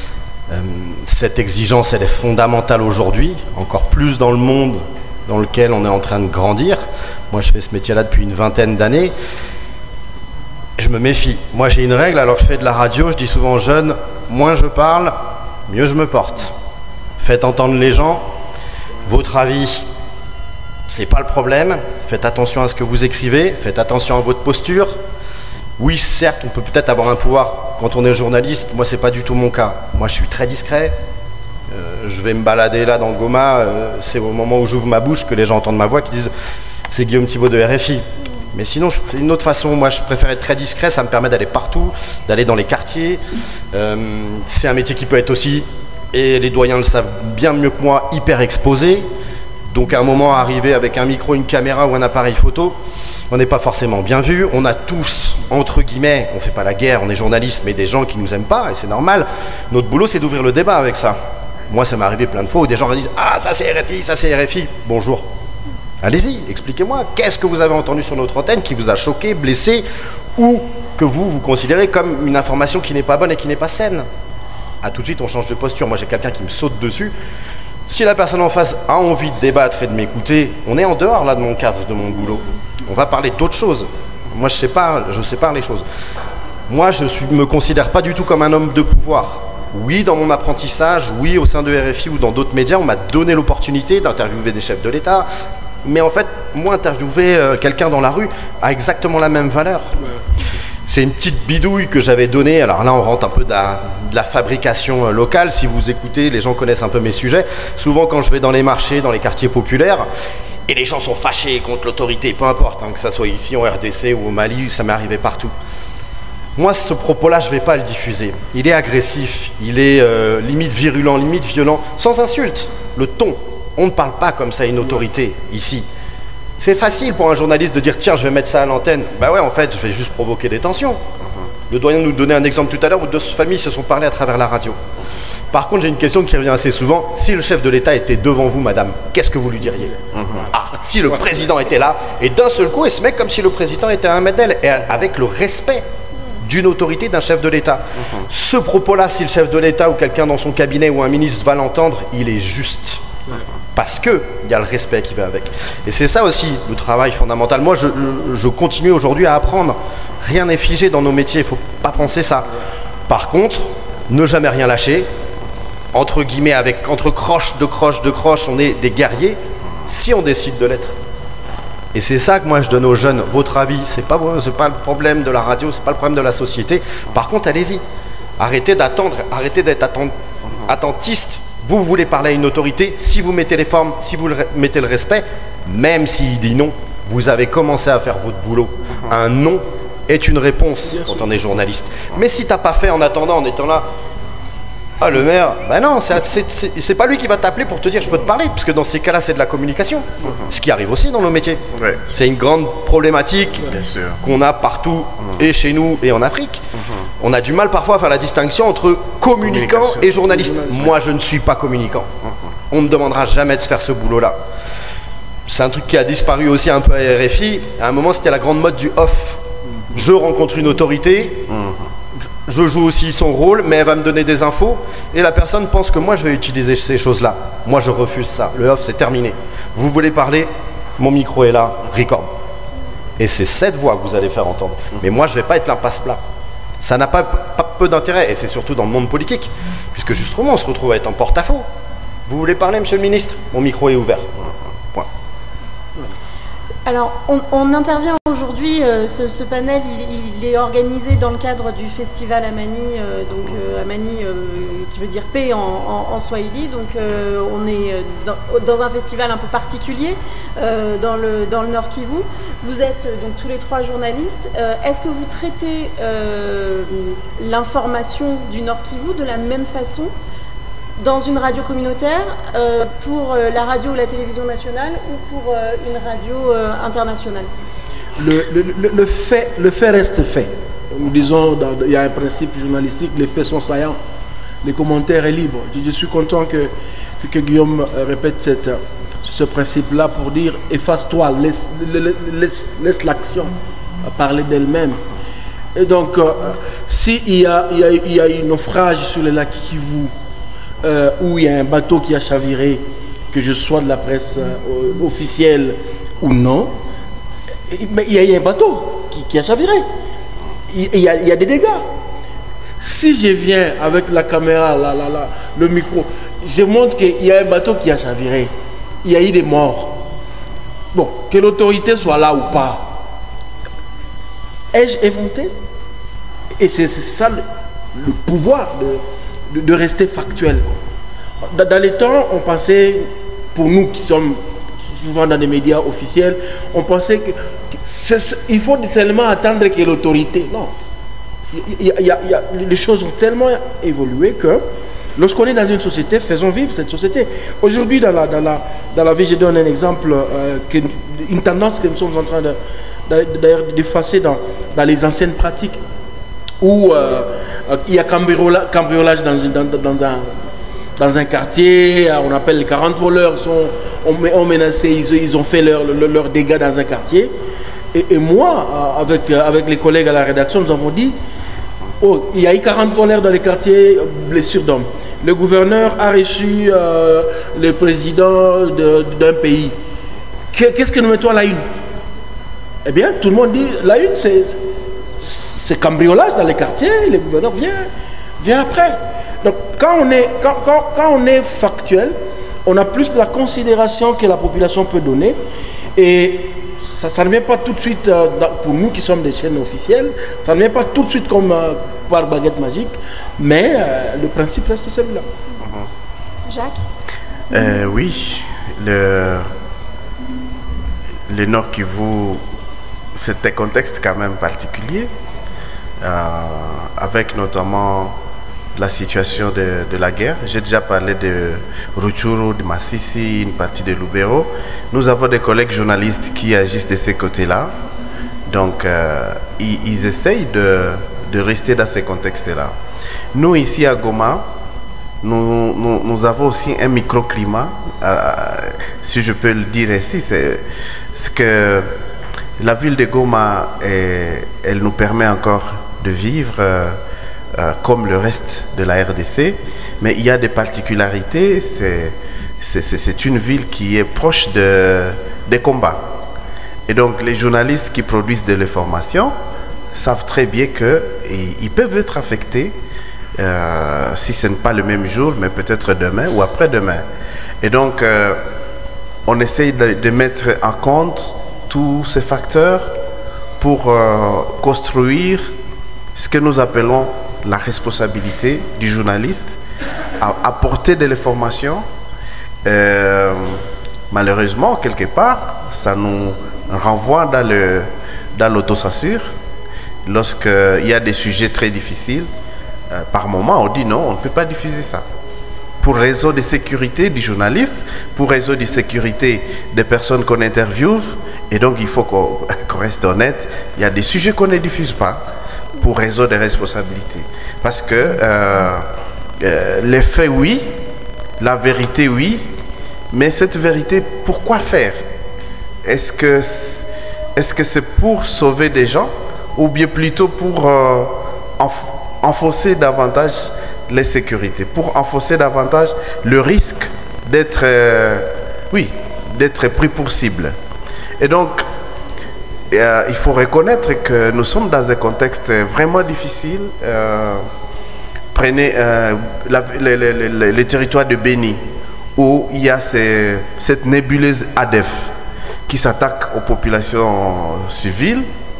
Cette exigence, elle est fondamentale aujourd'hui, encore plus dans le monde dans lequel on est en train de grandir. Moi, je fais ce métier-là depuis une vingtaine d'années. Je me méfie. Moi, j'ai une règle, alors que je fais de la radio, je dis souvent aux jeunes, moins je parle, mieux je me porte. Faites entendre les gens. Votre avis, c'est pas le problème. Faites attention à ce que vous écrivez, faites attention à votre posture. Oui, certes, on peut peut-être avoir un pouvoir quand on est journaliste. Moi, c'est pas du tout mon cas. Moi, je suis très discret. Je vais me balader là dans le Goma. C'est au moment où j'ouvre ma bouche que les gens entendent ma voix qui disent « c'est Guillaume Thibault de RFI ». Mais sinon, c'est une autre façon. Moi, je préfère être très discret. Ça me permet d'aller partout, d'aller dans les quartiers. C'est un métier qui peut être aussi, et les doyens le savent bien mieux que moi, hyper exposé. Donc à un moment, arriver avec un micro, une caméra ou un appareil photo, on n'est pas forcément bien vu. On a tous, entre guillemets, on ne fait pas la guerre, on est journaliste, mais des gens qui ne nous aiment pas, et c'est normal. Notre boulot, c'est d'ouvrir le débat avec ça. Moi, ça m'est arrivé plein de fois où des gens me disent « Ah, ça c'est RFI, ça c'est RFI. » Bonjour. Allez-y, expliquez-moi. Qu'est-ce que vous avez entendu sur notre antenne qui vous a choqué, blessé, ou que vous considérez comme une information qui n'est pas bonne et qui n'est pas saine? Ah, tout de suite, on change de posture. Moi, j'ai quelqu'un qui me saute dessus. Si la personne en face a envie de débattre et de m'écouter, on est en dehors là de mon cadre, de mon boulot. On va parler d'autres choses. Moi, je sépare les choses. Moi, je ne me considère pas du tout comme un homme de pouvoir. Oui, dans mon apprentissage, oui, au sein de RFI ou dans d'autres médias, on m'a donné l'opportunité d'interviewer des chefs de l'État. Mais en fait, moi, interviewer quelqu'un dans la rue a exactement la même valeur. C'est une petite bidouille que j'avais donnée. Alors là, on rentre un peu de la fabrication locale. Si vous écoutez, les gens connaissent un peu mes sujets. Souvent, quand je vais dans les marchés, dans les quartiers populaires, et les gens sont fâchés contre l'autorité, peu importe, hein, que ça soit ici en RDC ou au Mali, ça m'est arrivé partout. Moi, ce propos-là, je ne vais pas le diffuser. Il est agressif, il est limite virulent, limite violent, sans insulte. Le ton, on ne parle pas comme ça à une autorité ici. C'est facile pour un journaliste de dire « Tiens, je vais mettre ça à l'antenne. » Bah ouais, en fait, je vais juste provoquer des tensions. Le doyen nous donnait un exemple tout à l'heure où deux familles se sont parlé à travers la radio. Par contre, j'ai une question qui revient assez souvent. Si le chef de l'État était devant vous, madame, qu'est-ce que vous lui diriez? Ah, si le président était là, et d'un seul coup, il se met comme si le président était un Medel, et avec le respect d'une autorité, d'un chef de l'État. Ce propos-là, si le chef de l'État ou quelqu'un dans son cabinet ou un ministre va l'entendre, il est juste. Parce qu'il y a le respect qui va avec. Et c'est ça aussi le travail fondamental. Moi, je continue aujourd'hui à apprendre. Rien n'est figé dans nos métiers, il ne faut pas penser ça. Par contre, ne jamais rien lâcher. Entre guillemets, entre croches, on est des guerriers si on décide de l'être. Et c'est ça que moi je donne aux jeunes. Votre avis, c'est pas le problème de la radio, c'est pas le problème de la société. Par contre, allez-y. Arrêtez d'attendre, arrêtez d'être attentiste. Vous voulez parler à une autorité, si vous mettez les formes, si vous mettez le respect, même s'il dit non, vous avez commencé à faire votre boulot. Un non est une réponse quand on est journaliste. Mais si tu n'as pas fait en attendant, en étant là, ah le maire, ben non, c'est pas lui qui va t'appeler pour te dire je peux te parler, parce que dans ces cas-là c'est de la communication. Ce qui arrive aussi dans nos métiers. Ouais. C'est une grande problématique qu'on a partout, et chez nous et en Afrique. On a du mal parfois à faire la distinction entre communicant et journaliste. Moi je ne suis pas communicant. On ne me demandera jamais de faire ce boulot-là. C'est un truc qui a disparu aussi un peu à RFI. À un moment c'était la grande mode du off. Je rencontre une autorité. Je joue aussi son rôle, mais elle va me donner des infos et la personne pense que moi je vais utiliser ces choses-là. Moi je refuse ça. Le off c'est terminé. Vous voulez parler, mon micro est là, record. Et c'est cette voix que vous allez faire entendre. Mais moi je ne vais pas être l'impasse-plat. Ça n'a pas peu d'intérêt et c'est surtout dans le monde politique. Puisque justement on se retrouve à être en porte-à-faux. Vous voulez parler, monsieur le ministre? Mon micro est ouvert. Point. Alors, on intervient aujourd'hui, ce panel, il est organisé dans le cadre du festival Amani, Amani qui veut dire paix en Swahili. Donc, on est dans un festival un peu particulier dans le Nord Kivu. Vous êtes donc tous les trois journalistes. Est-ce que vous traitez l'information du Nord Kivu de la même façon dans une radio communautaire, pour la radio ou la télévision nationale ou pour une radio internationale? Le fait reste fait. Nous disons, il y a un principe journalistique, les faits sont saillants, les commentaires est libre. Je suis content que Guillaume répète ce principe-là pour dire efface-toi, laisse l'action parler d'elle-même. Et donc, s'il y a un naufrage sur le lac Kivu, où il y a un bateau qui a chaviré, que je sois de la presse officielle ou non, mais il y a un bateau qui a chaviré. Il y a des dégâts. Si je viens avec la caméra, le micro, je montre qu'il y a un bateau qui a chaviré, il y a eu des morts. Bon, que l'autorité soit là ou pas, ai-je inventé? Et c'est ça le pouvoir de rester factuel. Dans les temps, on pensait, pour nous qui sommes souvent dans des médias officiels, on pensait qu'il faut seulement attendre que l'autorité... Non. Les choses ont tellement évolué que lorsqu'on est dans une société, faisons vivre cette société. Aujourd'hui, dans la vie, je donne un exemple, une tendance que nous sommes en train d'effacer dans les anciennes dans un quartier, on appelle les 40 voleurs, ont menacé, ils ont fait leurs dégâts dans un quartier. Et moi, avec les collègues à la rédaction, nous avons dit, oh, il y a eu 40 voleurs dans les quartiers, blessures d'hommes. Le gouverneur a reçu le président d'un pays. Qu'est-ce que nous mettons à la une? Eh bien, tout le monde dit, la une, c'est cambriolage dans les quartiers, le gouverneur vient après. Donc, quand on est factuel, on a plus de la considération que la population peut donner. Et ça ne vient pas tout de suite, pour nous qui sommes des chaînes officielles, ça ne vient pas tout de suite comme par baguette magique, mais le principe reste celui-là. Jacques? Oui, le Nord Kivu, c'est un contexte quand même particulier, avec notamment la situation de la guerre. J'ai déjà parlé de Rutshuru, de Masisi, une partie de Lubero. Nous avons des collègues journalistes qui agissent de ces côtés-là. Donc, ils essayent de rester dans ces contextes-là. Nous, ici à Goma, nous avons aussi un microclimat, si je peux le dire ainsi, c'est que la ville de Goma, elle nous permet encore de vivre comme le reste de la RDC, mais il y a des particularités. C'est une ville qui est proche des combats. Et donc les journalistes qui produisent de l'information savent très bien qu'ils peuvent être affectés, si ce n'est pas le même jour, mais peut-être demain ou après-demain. Et donc on essaye de mettre en compte tous ces facteurs pour construire ce que nous appelons la responsabilité du journaliste à apporter de l'information. Malheureusement, quelque part, ça nous renvoie dans l'autocensure. Lorsqu'il y a des sujets très difficiles, par moment, on dit non, on ne peut pas diffuser ça. Pour raison de sécurité du journaliste, pour raison de sécurité des personnes qu'on interviewe, et donc il faut qu'on reste honnête, il y a des sujets qu'on ne diffuse pas pour raison de responsabilité. Parce que les faits, oui, la vérité, oui, mais cette vérité, pourquoi faire? Est-ce que c'est pour sauver des gens ou bien plutôt pour enfoncer davantage les sécurités, pour enfoncer davantage le risque d'être pris pour cible? Et donc, il faut reconnaître que nous sommes dans un contexte vraiment difficile. Prenez le territoire de Béni, où il y a cette nébuleuse ADF qui s'attaque aux populations civiles.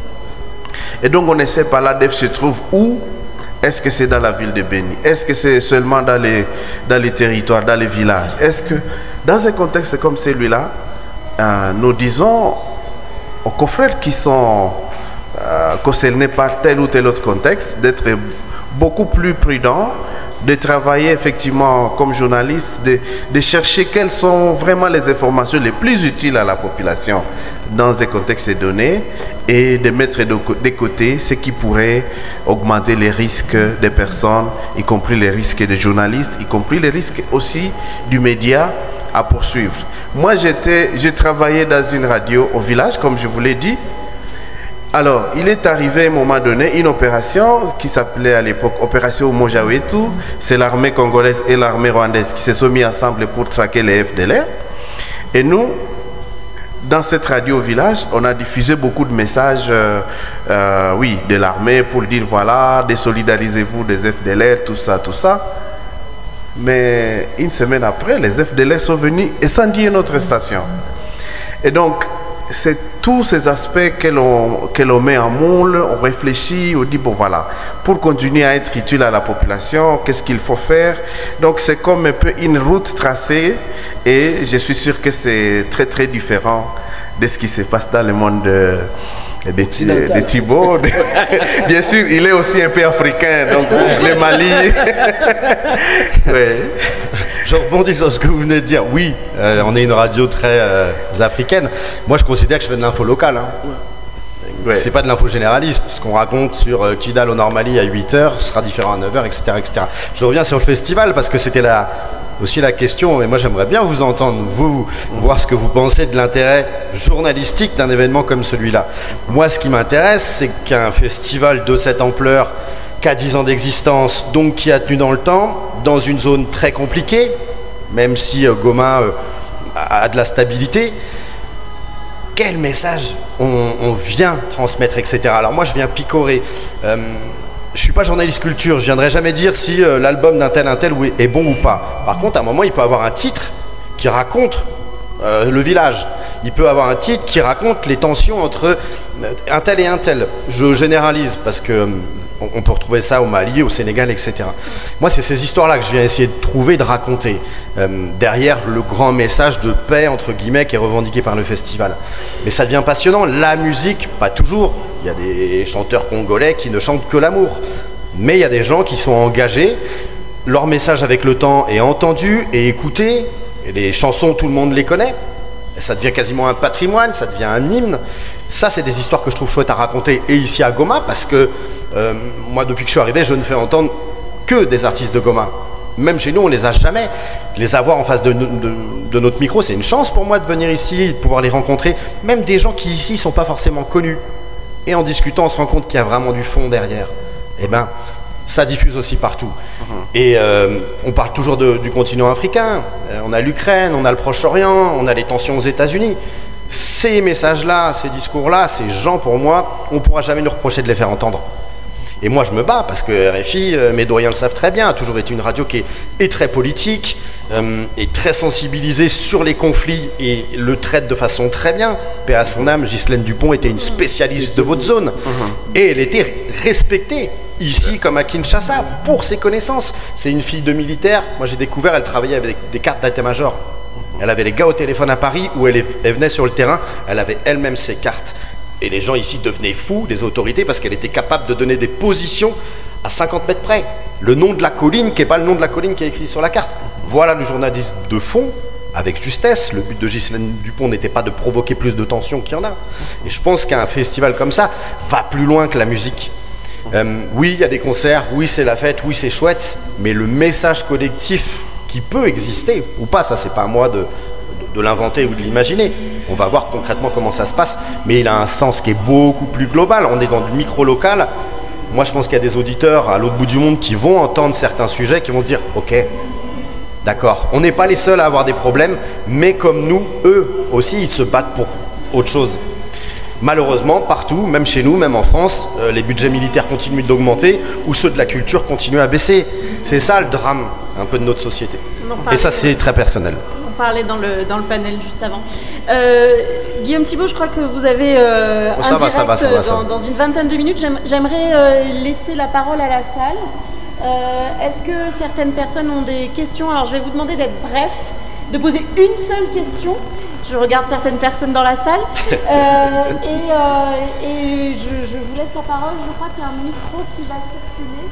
Et donc on essaie par l'ADF se trouve où? Est-ce que c'est dans la ville de Béni? Est-ce que c'est seulement dans les territoires, dans les villages? Est-ce que dans un contexte comme celui-là, nous disons aux confrères qui sont concernés par tel ou tel autre contexte d'être beaucoup plus prudents, de travailler effectivement comme journaliste, de chercher quelles sont vraiment les informations les plus utiles à la population dans un contexte donné et de mettre de côté ce qui pourrait augmenter les risques des personnes, y compris les risques des journalistes, y compris les risques aussi du média à poursuivre. Moi, j'ai travaillé dans une radio au village, comme je vous l'ai dit. Alors, il est arrivé à un moment donné une opération qui s'appelait à l'époque Opération Mojawetu. C'est l'armée congolaise et l'armée rwandaise qui se sont mis ensemble pour traquer les FDLR. Et nous, dans cette radio au village, on a diffusé beaucoup de messages de l'armée pour dire voilà, désolidarisez-vous des FDLR, tout ça, tout ça. Mais une semaine après, les FDLR sont venus incendier notre station. Et donc, c'est tous ces aspects que l'on met en moule, on réfléchit, on dit bon voilà, pour continuer à être utile à la population, qu'est-ce qu'il faut faire? Donc c'est comme un peu une route tracée et je suis sûr que c'est très très différent de ce qui se passe dans le monde de Thibault. Bien sûr, il est aussi un peu africain, donc le Mali. Ouais. Je rebondis sur ce que vous venez de dire. Oui, on est une radio très africaine. Moi, je considère que je fais de l'info locale. Hein. Ouais. C'est pas de l'info généraliste. Ce qu'on raconte sur Kidal au Normali à 8h sera différent à 9h, etc., etc. Je reviens sur le festival parce que c'était aussi la question, et moi j'aimerais bien vous entendre, vous, voir ce que vous pensez de l'intérêt journalistique d'un événement comme celui-là. Moi, ce qui m'intéresse, c'est qu'un festival de cette ampleur, qui a 10 ans d'existence, donc qui a tenu dans le temps, dans une zone très compliquée, même si Goma a de la stabilité, quel message on vient transmettre, etc. Alors moi, je viens picorer. Je ne suis pas journaliste culture, je ne viendrai jamais dire si l'album d'un tel est bon ou pas. Par contre, à un moment, il peut avoir un titre qui raconte le village. Il peut avoir un titre qui raconte les tensions entre un tel et un tel. Je généralise parce que on peut retrouver ça au Mali, au Sénégal, etc. Moi, c'est ces histoires-là que je viens essayer de trouver, de raconter, derrière le grand message de paix, entre guillemets, qui est revendiqué par le festival. Mais ça devient passionnant. La musique, pas toujours. Il y a des chanteurs congolais qui ne chantent que l'amour. Mais il y a des gens qui sont engagés. Leur message, avec le temps, est entendu et écouté. Et les chansons, tout le monde les connaît. Et ça devient quasiment un patrimoine, ça devient un hymne. Ça, c'est des histoires que je trouve chouettes à raconter. Et ici à Goma, parce que moi, depuis que je suis arrivé, je ne fais entendre que des artistes de Goma. Même chez nous, on les a jamais. Les avoir en face de notre micro, c'est une chance pour moi de venir ici, de pouvoir les rencontrer. Même des gens qui ici ne sont pas forcément connus. Et en discutant, on se rend compte qu'il y a vraiment du fond derrière. Eh bien, ça diffuse aussi partout. Et on parle toujours du continent africain. On a l'Ukraine, on a le Proche-Orient, on a les tensions aux États-Unis. Ces messages-là, ces discours-là, ces gens, pour moi, on ne pourra jamais nous reprocher de les faire entendre. Et moi, je me bats parce que RFI, mes doyens le savent très bien, a toujours été une radio qui est très politique, est très sensibilisée sur les conflits et le traite de façon très bien. Paix à son âme, Ghislaine Dupont était une spécialiste de votre zone. Et elle était respectée, ici comme à Kinshasa, pour ses connaissances. C'est une fille de militaire. Moi, j'ai découvert, elle travaillait avec des cartes d'état-major. Elle avait les gars au téléphone à Paris où elle venait sur le terrain. Elle avait elle-même ses cartes. Et les gens ici devenaient fous, les autorités, parce qu'elle était capable de donner des positions à 50 mètres près. Le nom de la colline, qui n'est pas le nom de la colline qui est écrit sur la carte. Voilà le journalisme de fond, avec justesse. Le but de Ghislaine Dupont n'était pas de provoquer plus de tensions qu'il y en a. Et je pense qu'un festival comme ça va plus loin que la musique. Oui, il y a des concerts, oui, c'est la fête, oui, c'est chouette, mais le message collectif qui peut exister, ou pas, ça, c'est pas à moi de l'inventer ou de l'imaginer. On va voir concrètement comment ça se passe, mais il a un sens qui est beaucoup plus global. On est dans du micro-local. Moi, je pense qu'il y a des auditeurs à l'autre bout du monde qui vont entendre certains sujets, qui vont se dire « Ok, d'accord, on n'est pas les seuls à avoir des problèmes, mais comme nous, eux aussi, ils se battent pour autre chose. » Malheureusement, partout, même chez nous, même en France, les budgets militaires continuent d'augmenter ou ceux de la culture continuent à baisser. C'est ça le drame un peu de notre société. Et ça, c'est très personnel. Parlait dans le panel juste avant. Guillaume Thibault, je crois que vous avez un direct dans une vingtaine de minutes. J'aimerais laisser la parole à la salle. Est-ce que certaines personnes ont des questions? Alors je vais vous demander d'être bref, de poser une seule question. Je regarde certaines personnes dans la salle. Et je vous laisse la parole. Je crois qu'il y a un micro qui va circuler.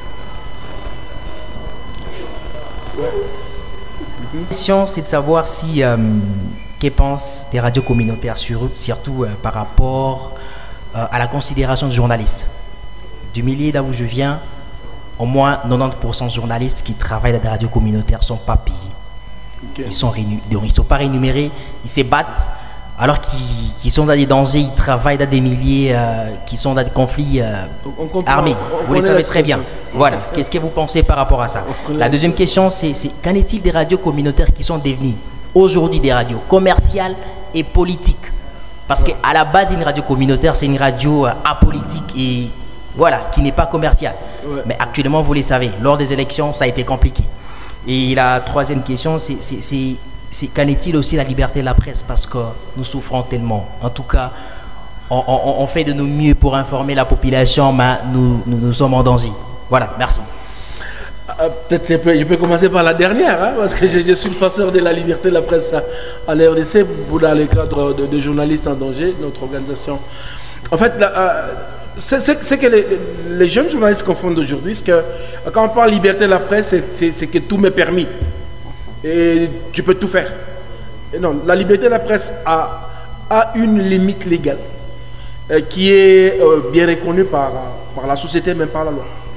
Ouais. La question, c'est de savoir si qu'est pensent des radios communautaires surtout par rapport à la considération de journalistes. Du milieu d'où je viens, au moins 90% de journalistes qui travaillent dans des radios communautaires ne sont pas payés. Okay. Ils ne sont pas rémunérés, ils se battent alors qu'ils sont dans des dangers, ils travaillent dans des milliers qui sont dans des conflits armés. Vous le savez très bien. Voilà. Qu'est-ce que vous pensez par rapport à ça? La deuxième question, c'est qu'en est-il des radios communautaires qui sont devenues aujourd'hui des radios commerciales et politiques? Parce qu'à la base, une radio communautaire, c'est une radio apolitique et voilà, qui n'est pas commerciale. Ouais. Mais actuellement, vous le savez, lors des élections, ça a été compliqué. Et la troisième question, c'est qu'en est-il aussi la liberté de la presse? Parce que nous souffrons tellement. En tout cas, on fait de nos mieux pour informer la population, mais nous sommes en danger. Voilà, merci. Peut-être je peux commencer par la dernière, hein, parce que je suis le défenseur de la liberté de la presse à l'RDC, dans le cadre de journalistes en danger, notre organisation. En fait, c'est que les jeunes journalistes confondent aujourd'hui, c'est que quand on parle de liberté de la presse, c'est que tout m'est permis. Et tu peux tout faire. Et non, la liberté de la presse a une limite légale qui est bien reconnue par la société, même par la loi.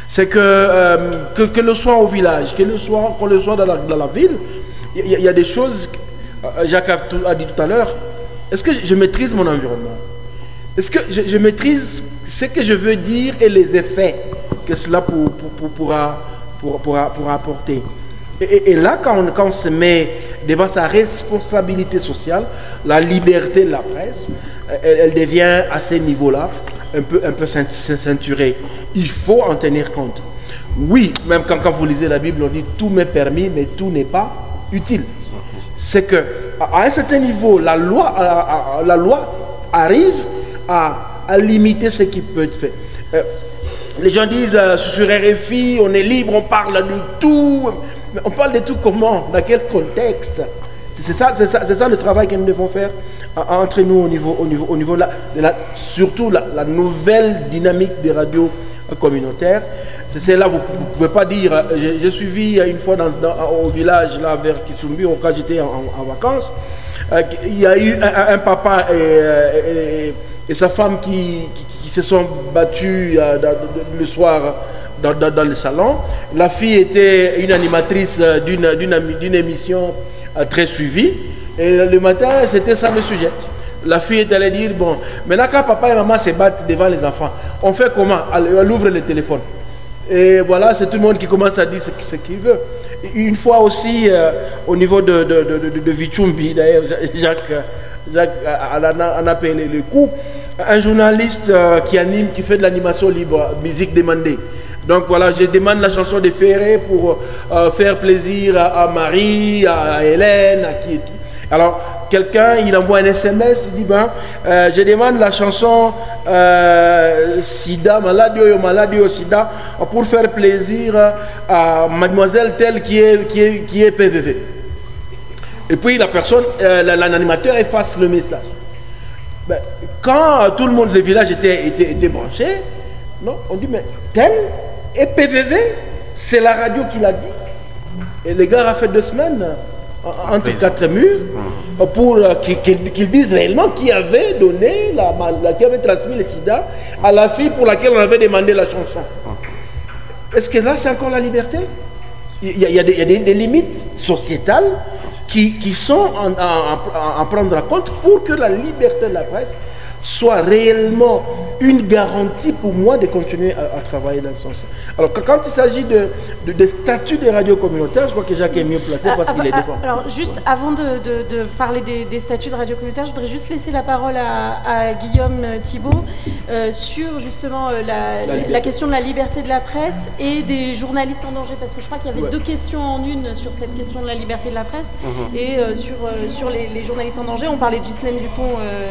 C'est que le soit au village, qu'on le soit dans la ville, il y a des choses, Jacques a dit tout à l'heure, est-ce que je maîtrise mon environnement? Est-ce que je maîtrise ce que je veux dire et les effets que cela pourra apporter? Et là, quand on se met devant sa responsabilité sociale, la liberté de la presse, elle devient à ce niveau-là un peu ceinturée. Il faut en tenir compte. Oui, même quand vous lisez la Bible, on dit tout m'est permis, mais tout n'est pas utile. C'est que à un certain niveau, la loi arrive à limiter ce qui peut être fait. Les gens disent sur RFI, on est libre, on parle de tout. Mais on parle de tout comment? Dans quel contexte? C'est ça le travail que nous devons faire entre nous au niveau surtout la nouvelle dynamique des radios communautaires. C'est là, vous ne pouvez pas dire, j'ai suivi une fois au village là, vers Kitsumbi, quand j'étais en vacances, il y a eu un papa et sa femme qui se sont battus le soir dans le salon. La fille était une animatrice d'une émission très suivie. Et le matin, c'était ça le sujet. La fille est allée dire, bon, maintenant quand papa et maman se battent devant les enfants, on fait comment? Elle ouvre le téléphone. Et voilà, c'est tout le monde qui commence à dire ce qu'il veut. Une fois aussi, au niveau de Vichumbi, d'ailleurs, Jacques en a payé le coup, un journaliste qui fait de l'animation libre, musique demandée. Donc voilà, je demande la chanson de Ferré pour faire plaisir à Marie, à Hélène, à qui et tout. Alors, quelqu'un, il envoie un SMS, il dit, je demande la chanson Sida, maladie au Sida, pour faire plaisir à mademoiselle telle qui est PVV. Et puis la personne, l'animateur efface le message. Quand tout le monde, le village était branché, non, on dit, mais tel et PVV, c'est la radio qui l'a dit. Et les gars ont fait 2 semaines entre 4 murs pour qu'ils disent réellement qui avait donné, qui avait transmis le sida à la fille pour laquelle on avait demandé la chanson. Est-ce que là, c'est encore la liberté? Il y a des limites sociétales qui sont à prendre en compte pour que la liberté de la presse soit réellement une garantie pour moi de continuer à travailler dans ce sens. Alors quand il s'agit de statut des radios communautaires, je crois que Jacques est mieux placé parce qu'il est défend. Alors juste avant de parler des statuts de radio communautaire, je voudrais juste laisser la parole à Guillaume Thibault sur justement la question de la liberté de la presse et des journalistes en danger, parce que je crois qu'il y avait 2 questions en une sur cette question de la liberté de la presse et sur les journalistes en danger. On parlait de Ghislaine Dupont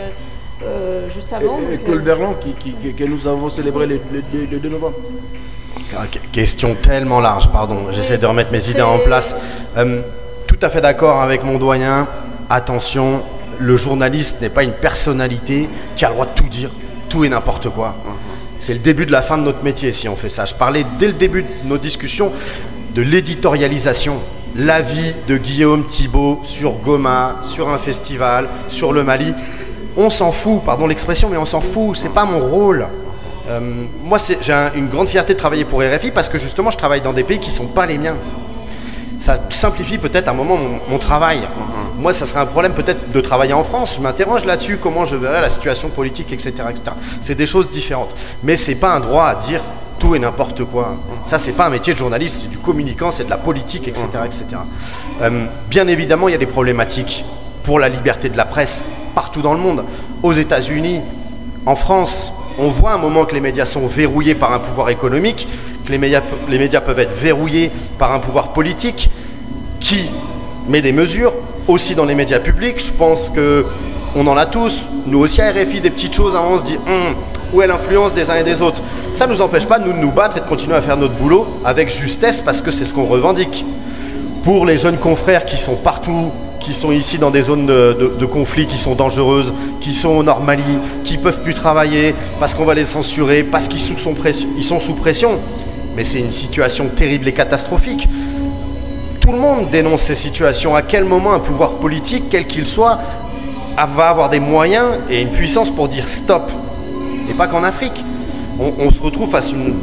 juste avant. Et Claude Verland que nous avons célébré le 2 novembre. Question tellement large, pardon. J'essaie de remettre mes idées en place. Tout à fait d'accord avec mon doyen. Attention, le journaliste n'est pas une personnalité qui a le droit de tout dire, tout et n'importe quoi. C'est le début de la fin de notre métier si on fait ça. Je parlais dès le début de nos discussions de l'éditorialisation. L'avis de Guillaume Thibault sur Goma, sur un festival, sur le Mali. On s'en fout, pardon l'expression, mais on s'en fout, c'est pas mon rôle. Moi, j'ai une grande fierté de travailler pour RFI parce que justement, je travaille dans des pays qui ne sont pas les miens. Ça simplifie peut-être à un moment mon travail. Moi, ça serait un problème peut-être de travailler en France. Je m'interroge là-dessus, comment je verrais la situation politique, etc. etc. C'est des choses différentes. Mais ce n'est pas un droit à dire tout et n'importe quoi. Ça, c'est pas un métier de journaliste, c'est du communicant, c'est de la politique, etc. etc. Bien évidemment, il y a des problématiques pour la liberté de la presse partout dans le monde. Aux États-Unis, en France, on voit un moment que les médias sont verrouillés par un pouvoir économique, que les médias peuvent être verrouillés par un pouvoir politique qui met des mesures aussi dans les médias publics. Je pense qu'on en a tous, nous aussi à RFI, des petites choses, on se dit où est l'influence des uns et des autres. Ça ne nous empêche pas de nous battre et de continuer à faire notre boulot avec justesse parce que c'est ce qu'on revendique. Pour les jeunes confrères qui sont partout, qui sont ici dans des zones de conflit qui sont dangereuses, qui sont au Nord Mali, qui ne peuvent plus travailler parce qu'on va les censurer, parce qu'ils sont sous pression. Mais c'est une situation terrible et catastrophique. Tout le monde dénonce ces situations. À quel moment un pouvoir politique, quel qu'il soit, va avoir des moyens et une puissance pour dire stop? Et pas qu'en Afrique. On se retrouve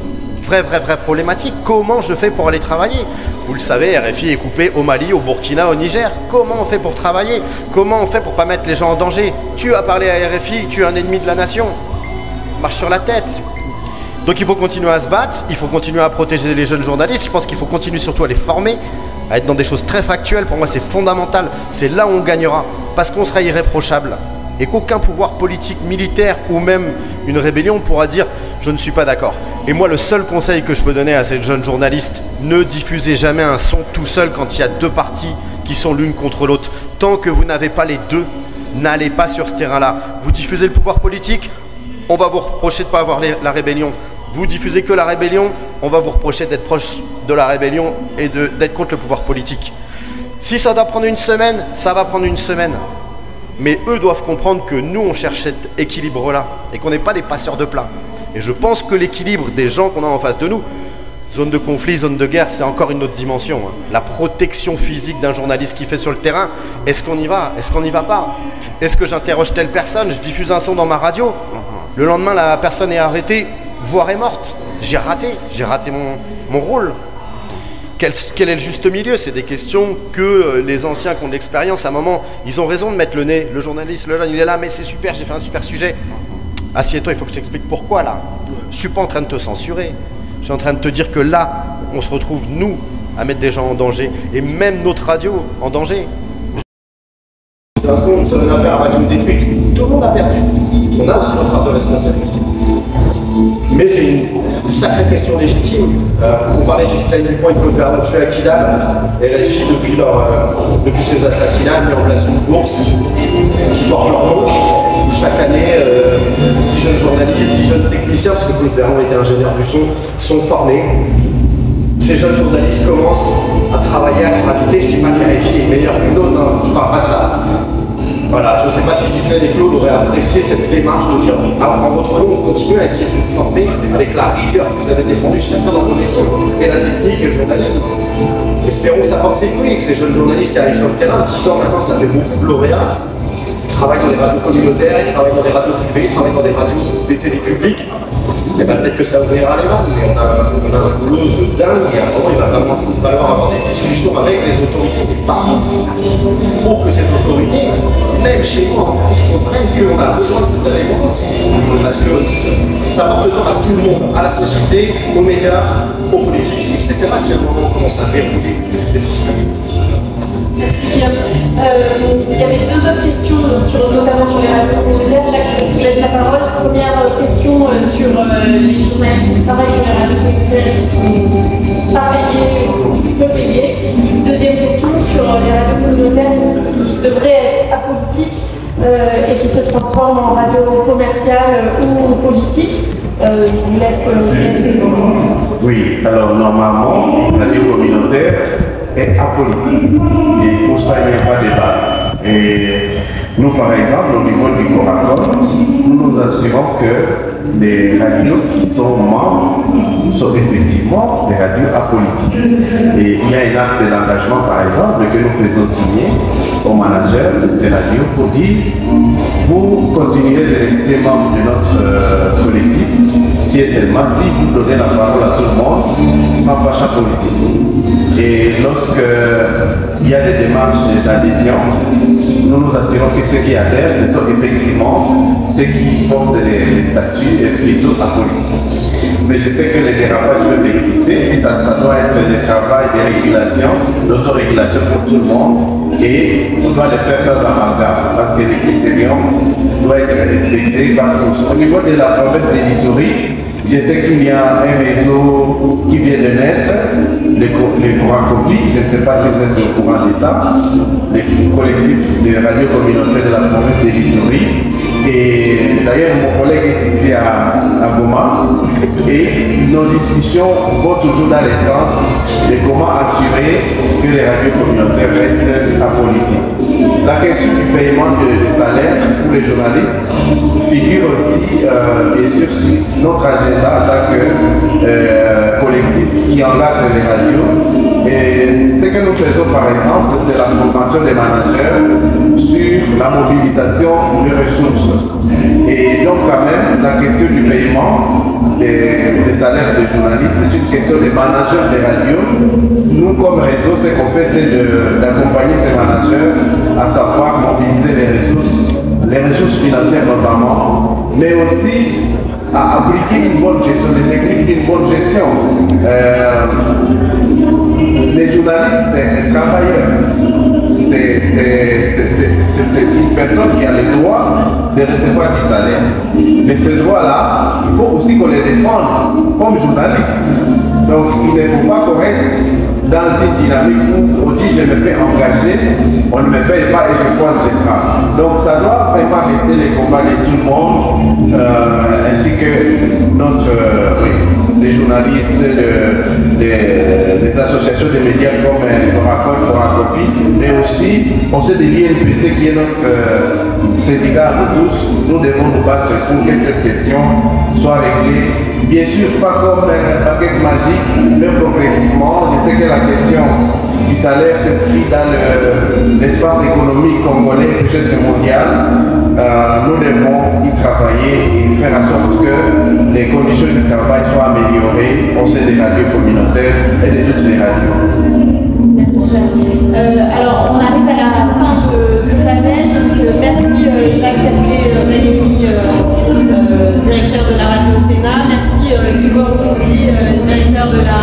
vraie problématique. Comment je fais pour aller travailler? Vous le savez, RFI est coupé au Mali, au Burkina, au Niger. Comment on fait pour travailler? Comment on fait pour pas mettre les gens en danger? Tu as parlé à RFI, tu es un ennemi de la nation. Marche sur la tête. Donc il faut continuer à se battre, il faut continuer à protéger les jeunes journalistes. Je pense qu'il faut continuer surtout à les former, à être dans des choses très factuelles. Pour moi, c'est fondamental. C'est là où on gagnera. Parce qu'on sera irréprochable. Et qu'aucun pouvoir politique, militaire ou même une rébellion pourra dire « je ne suis pas d'accord ». Et moi, le seul conseil que je peux donner à ces jeunes journalistes, ne diffusez jamais un son tout seul quand il y a deux parties qui sont l'une contre l'autre. Tant que vous n'avez pas les deux, n'allez pas sur ce terrain-là. Vous diffusez le pouvoir politique, on va vous reprocher de ne pas avoir la rébellion. Vous diffusez que la rébellion, on va vous reprocher d'être proche de la rébellion et d'être contre le pouvoir politique. Si ça doit prendre une semaine, ça va prendre une semaine. Mais eux doivent comprendre que nous, on cherche cet équilibre-là et qu'on n'est pas des passeurs de plats. Et je pense que l'équilibre des gens qu'on a en face de nous, zone de conflit, zone de guerre, c'est encore une autre dimension. La protection physique d'un journaliste qui fait sur le terrain, est-ce qu'on y va? Est-ce qu'on n'y va pas? Est-ce que j'interroge telle personne? Je diffuse un son dans ma radio. Le lendemain, la personne est arrêtée, voire est morte. J'ai raté mon rôle. Quel est le juste milieu? C'est des questions que les anciens qui ont de l'expérience, à un moment, ils ont raison de mettre le nez. Le journaliste, le jeune, il est là, mais c'est super, j'ai fait un super sujet. Assieds-toi, il faut que je t'explique pourquoi là. Je suis pas en train de te censurer. Je suis en train de te dire que là, on se retrouve, nous, à mettre des gens en danger. Et même notre radio en danger. De toute façon, on se donne la radio détruite. Tout le monde a perdu. On a aussi notre part de responsabilité. Mais c'est une sacrée question légitime. On parlait d'Israël Dupont et Claude Vernon tué à Kidal. RFI, depuis ces assassinats, a mis en place une bourse qui porte leur nom. Chaque année, 10 jeunes journalistes, 10 jeunes techniciens, parce que Claude Vernon était ingénieur du son, sont formés. Ces jeunes journalistes commencent à travailler, à graviter. Je ne dis pas qu'RFI est meilleur qu'une autre, hein. Je ne parle pas de ça. Voilà, je ne sais pas si Ghislaine et Claude auraient apprécié cette démarche de dire en votre nom, on continue à essayer de vous former avec la rigueur que vous avez défendue chacun dans vos métiers, et la technique et le journalisme. Espérons que ça porte ses fruits et que ces jeunes journalistes qui arrivent sur le terrain, 10 ans maintenant, ça fait beaucoup de lauréats. Ils travaillent dans des radios communautaires, ils travaillent dans des radios privées, ils travaillent dans des radios des télé publiques. Et bien peut-être que ça ouvrira les vannes, mais on a un boulot de dingue et à un moment il va vraiment falloir avoir des discussions avec les autorités et partout pour que ces autorités, même chez nous en France, comprennent qu'on a besoin de cette réponse. Parce que ça apporte tort à tout le monde, à la société, aux médias, aux politiques, etc. Si à un moment on commence à verrouiller les systèmes. Merci Guillaume. Il y avait deux autres questions, notamment sur les radios communautaires. Là, je vous laisse la parole. Première question sur les journalistes qui travaillent sur les radios communautaires et qui sont pas payés ou peu payés. Deuxième question sur les radios communautaires qui devraient être apolitiques et qui se transforment en radio commerciale ou politique. Je vous laisse répondre. Oui, alors normalement, la radio communautaire est apolitique. Et pour ça, il n'y a pas de débat. Et nous, par exemple, au niveau du Coracon, nous nous assurons que les radios qui sont membres sont effectivement des radios apolitiques. Et il y a un acte d'engagement, par exemple, que nous faisons signer au manager de ces radios pour dire vous continuez de rester membre de notre collectif, si seulement si vous donnez la parole à tout le monde sans pacha politique. Et lorsqu'il y a des démarches d'adhésion, nous nous assurons que ceux qui adhèrent, ce sont effectivement ceux qui portent les statuts plutôt apolitiques. Mais je sais que les dérapages peuvent exister et ça doit être des travaux de régulation, d'autorégulation pour tout le monde et on doit le faire sans amalgame parce que les critères doivent être respectés par tous. Au niveau de la promesse d'éditorie, je sais qu'il y a un réseau qui vient de naître, les courants copies, je ne sais pas si vous êtes au courant de ça, les collectifs de radio communautaire de la province d'éditorie. Et d'ailleurs, mon collègue est ici à Goma et nos discussions vont toujours dans le sens de comment assurer que les radios communautaires restent apolitiques. La question du paiement de salaire pour les journalistes figure aussi bien sûr sur notre agenda en tant que collectif qui engage les radios. Et ce que nous faisons par exemple, c'est la formation des managers sur la mobilisation des ressources. Et donc quand même, la question du paiement des salaires des journalistes, c'est une question des managers des radios. Nous, comme réseau, ce qu'on fait, c'est d'accompagner ces managers à savoir mobiliser les ressources financières notamment, mais aussi à appliquer une bonne gestion, des techniques d'une bonne gestion. Les journalistes, c'est des travailleurs. C'est une personne qui a le droit de recevoir du salaire. Mais ce droit-là, il faut aussi qu'on les défende comme journalistes. Donc il ne faut pas qu'on reste dans une dynamique où on dit je me fais engager, on ne me paye pas et je croise les bras. Donc ça doit vraiment rester les combats de tout le monde, ainsi que les journalistes, les associations de médias comme Coracopie, mais aussi on sait de l'INPC qui est notre syndicat à nous tous. Nous devons nous battre pour que cette question soit réglée. Bien sûr, pas comme un paquet magique, mais progressivement. Je sais que la question du salaire s'inscrit dans l'espace économique congolais, peut-être mondial. Nous devons y travailler et faire en sorte que les conditions du travail soient améliorées au sein des radios communautaires et de toutes les radios. Merci Jacques. Alors on arrive à la fin de ce panel, donc merci Jacques Caboulé-Valéry, directeur de la radio Téna, merci Tibor Gondi, directeur de la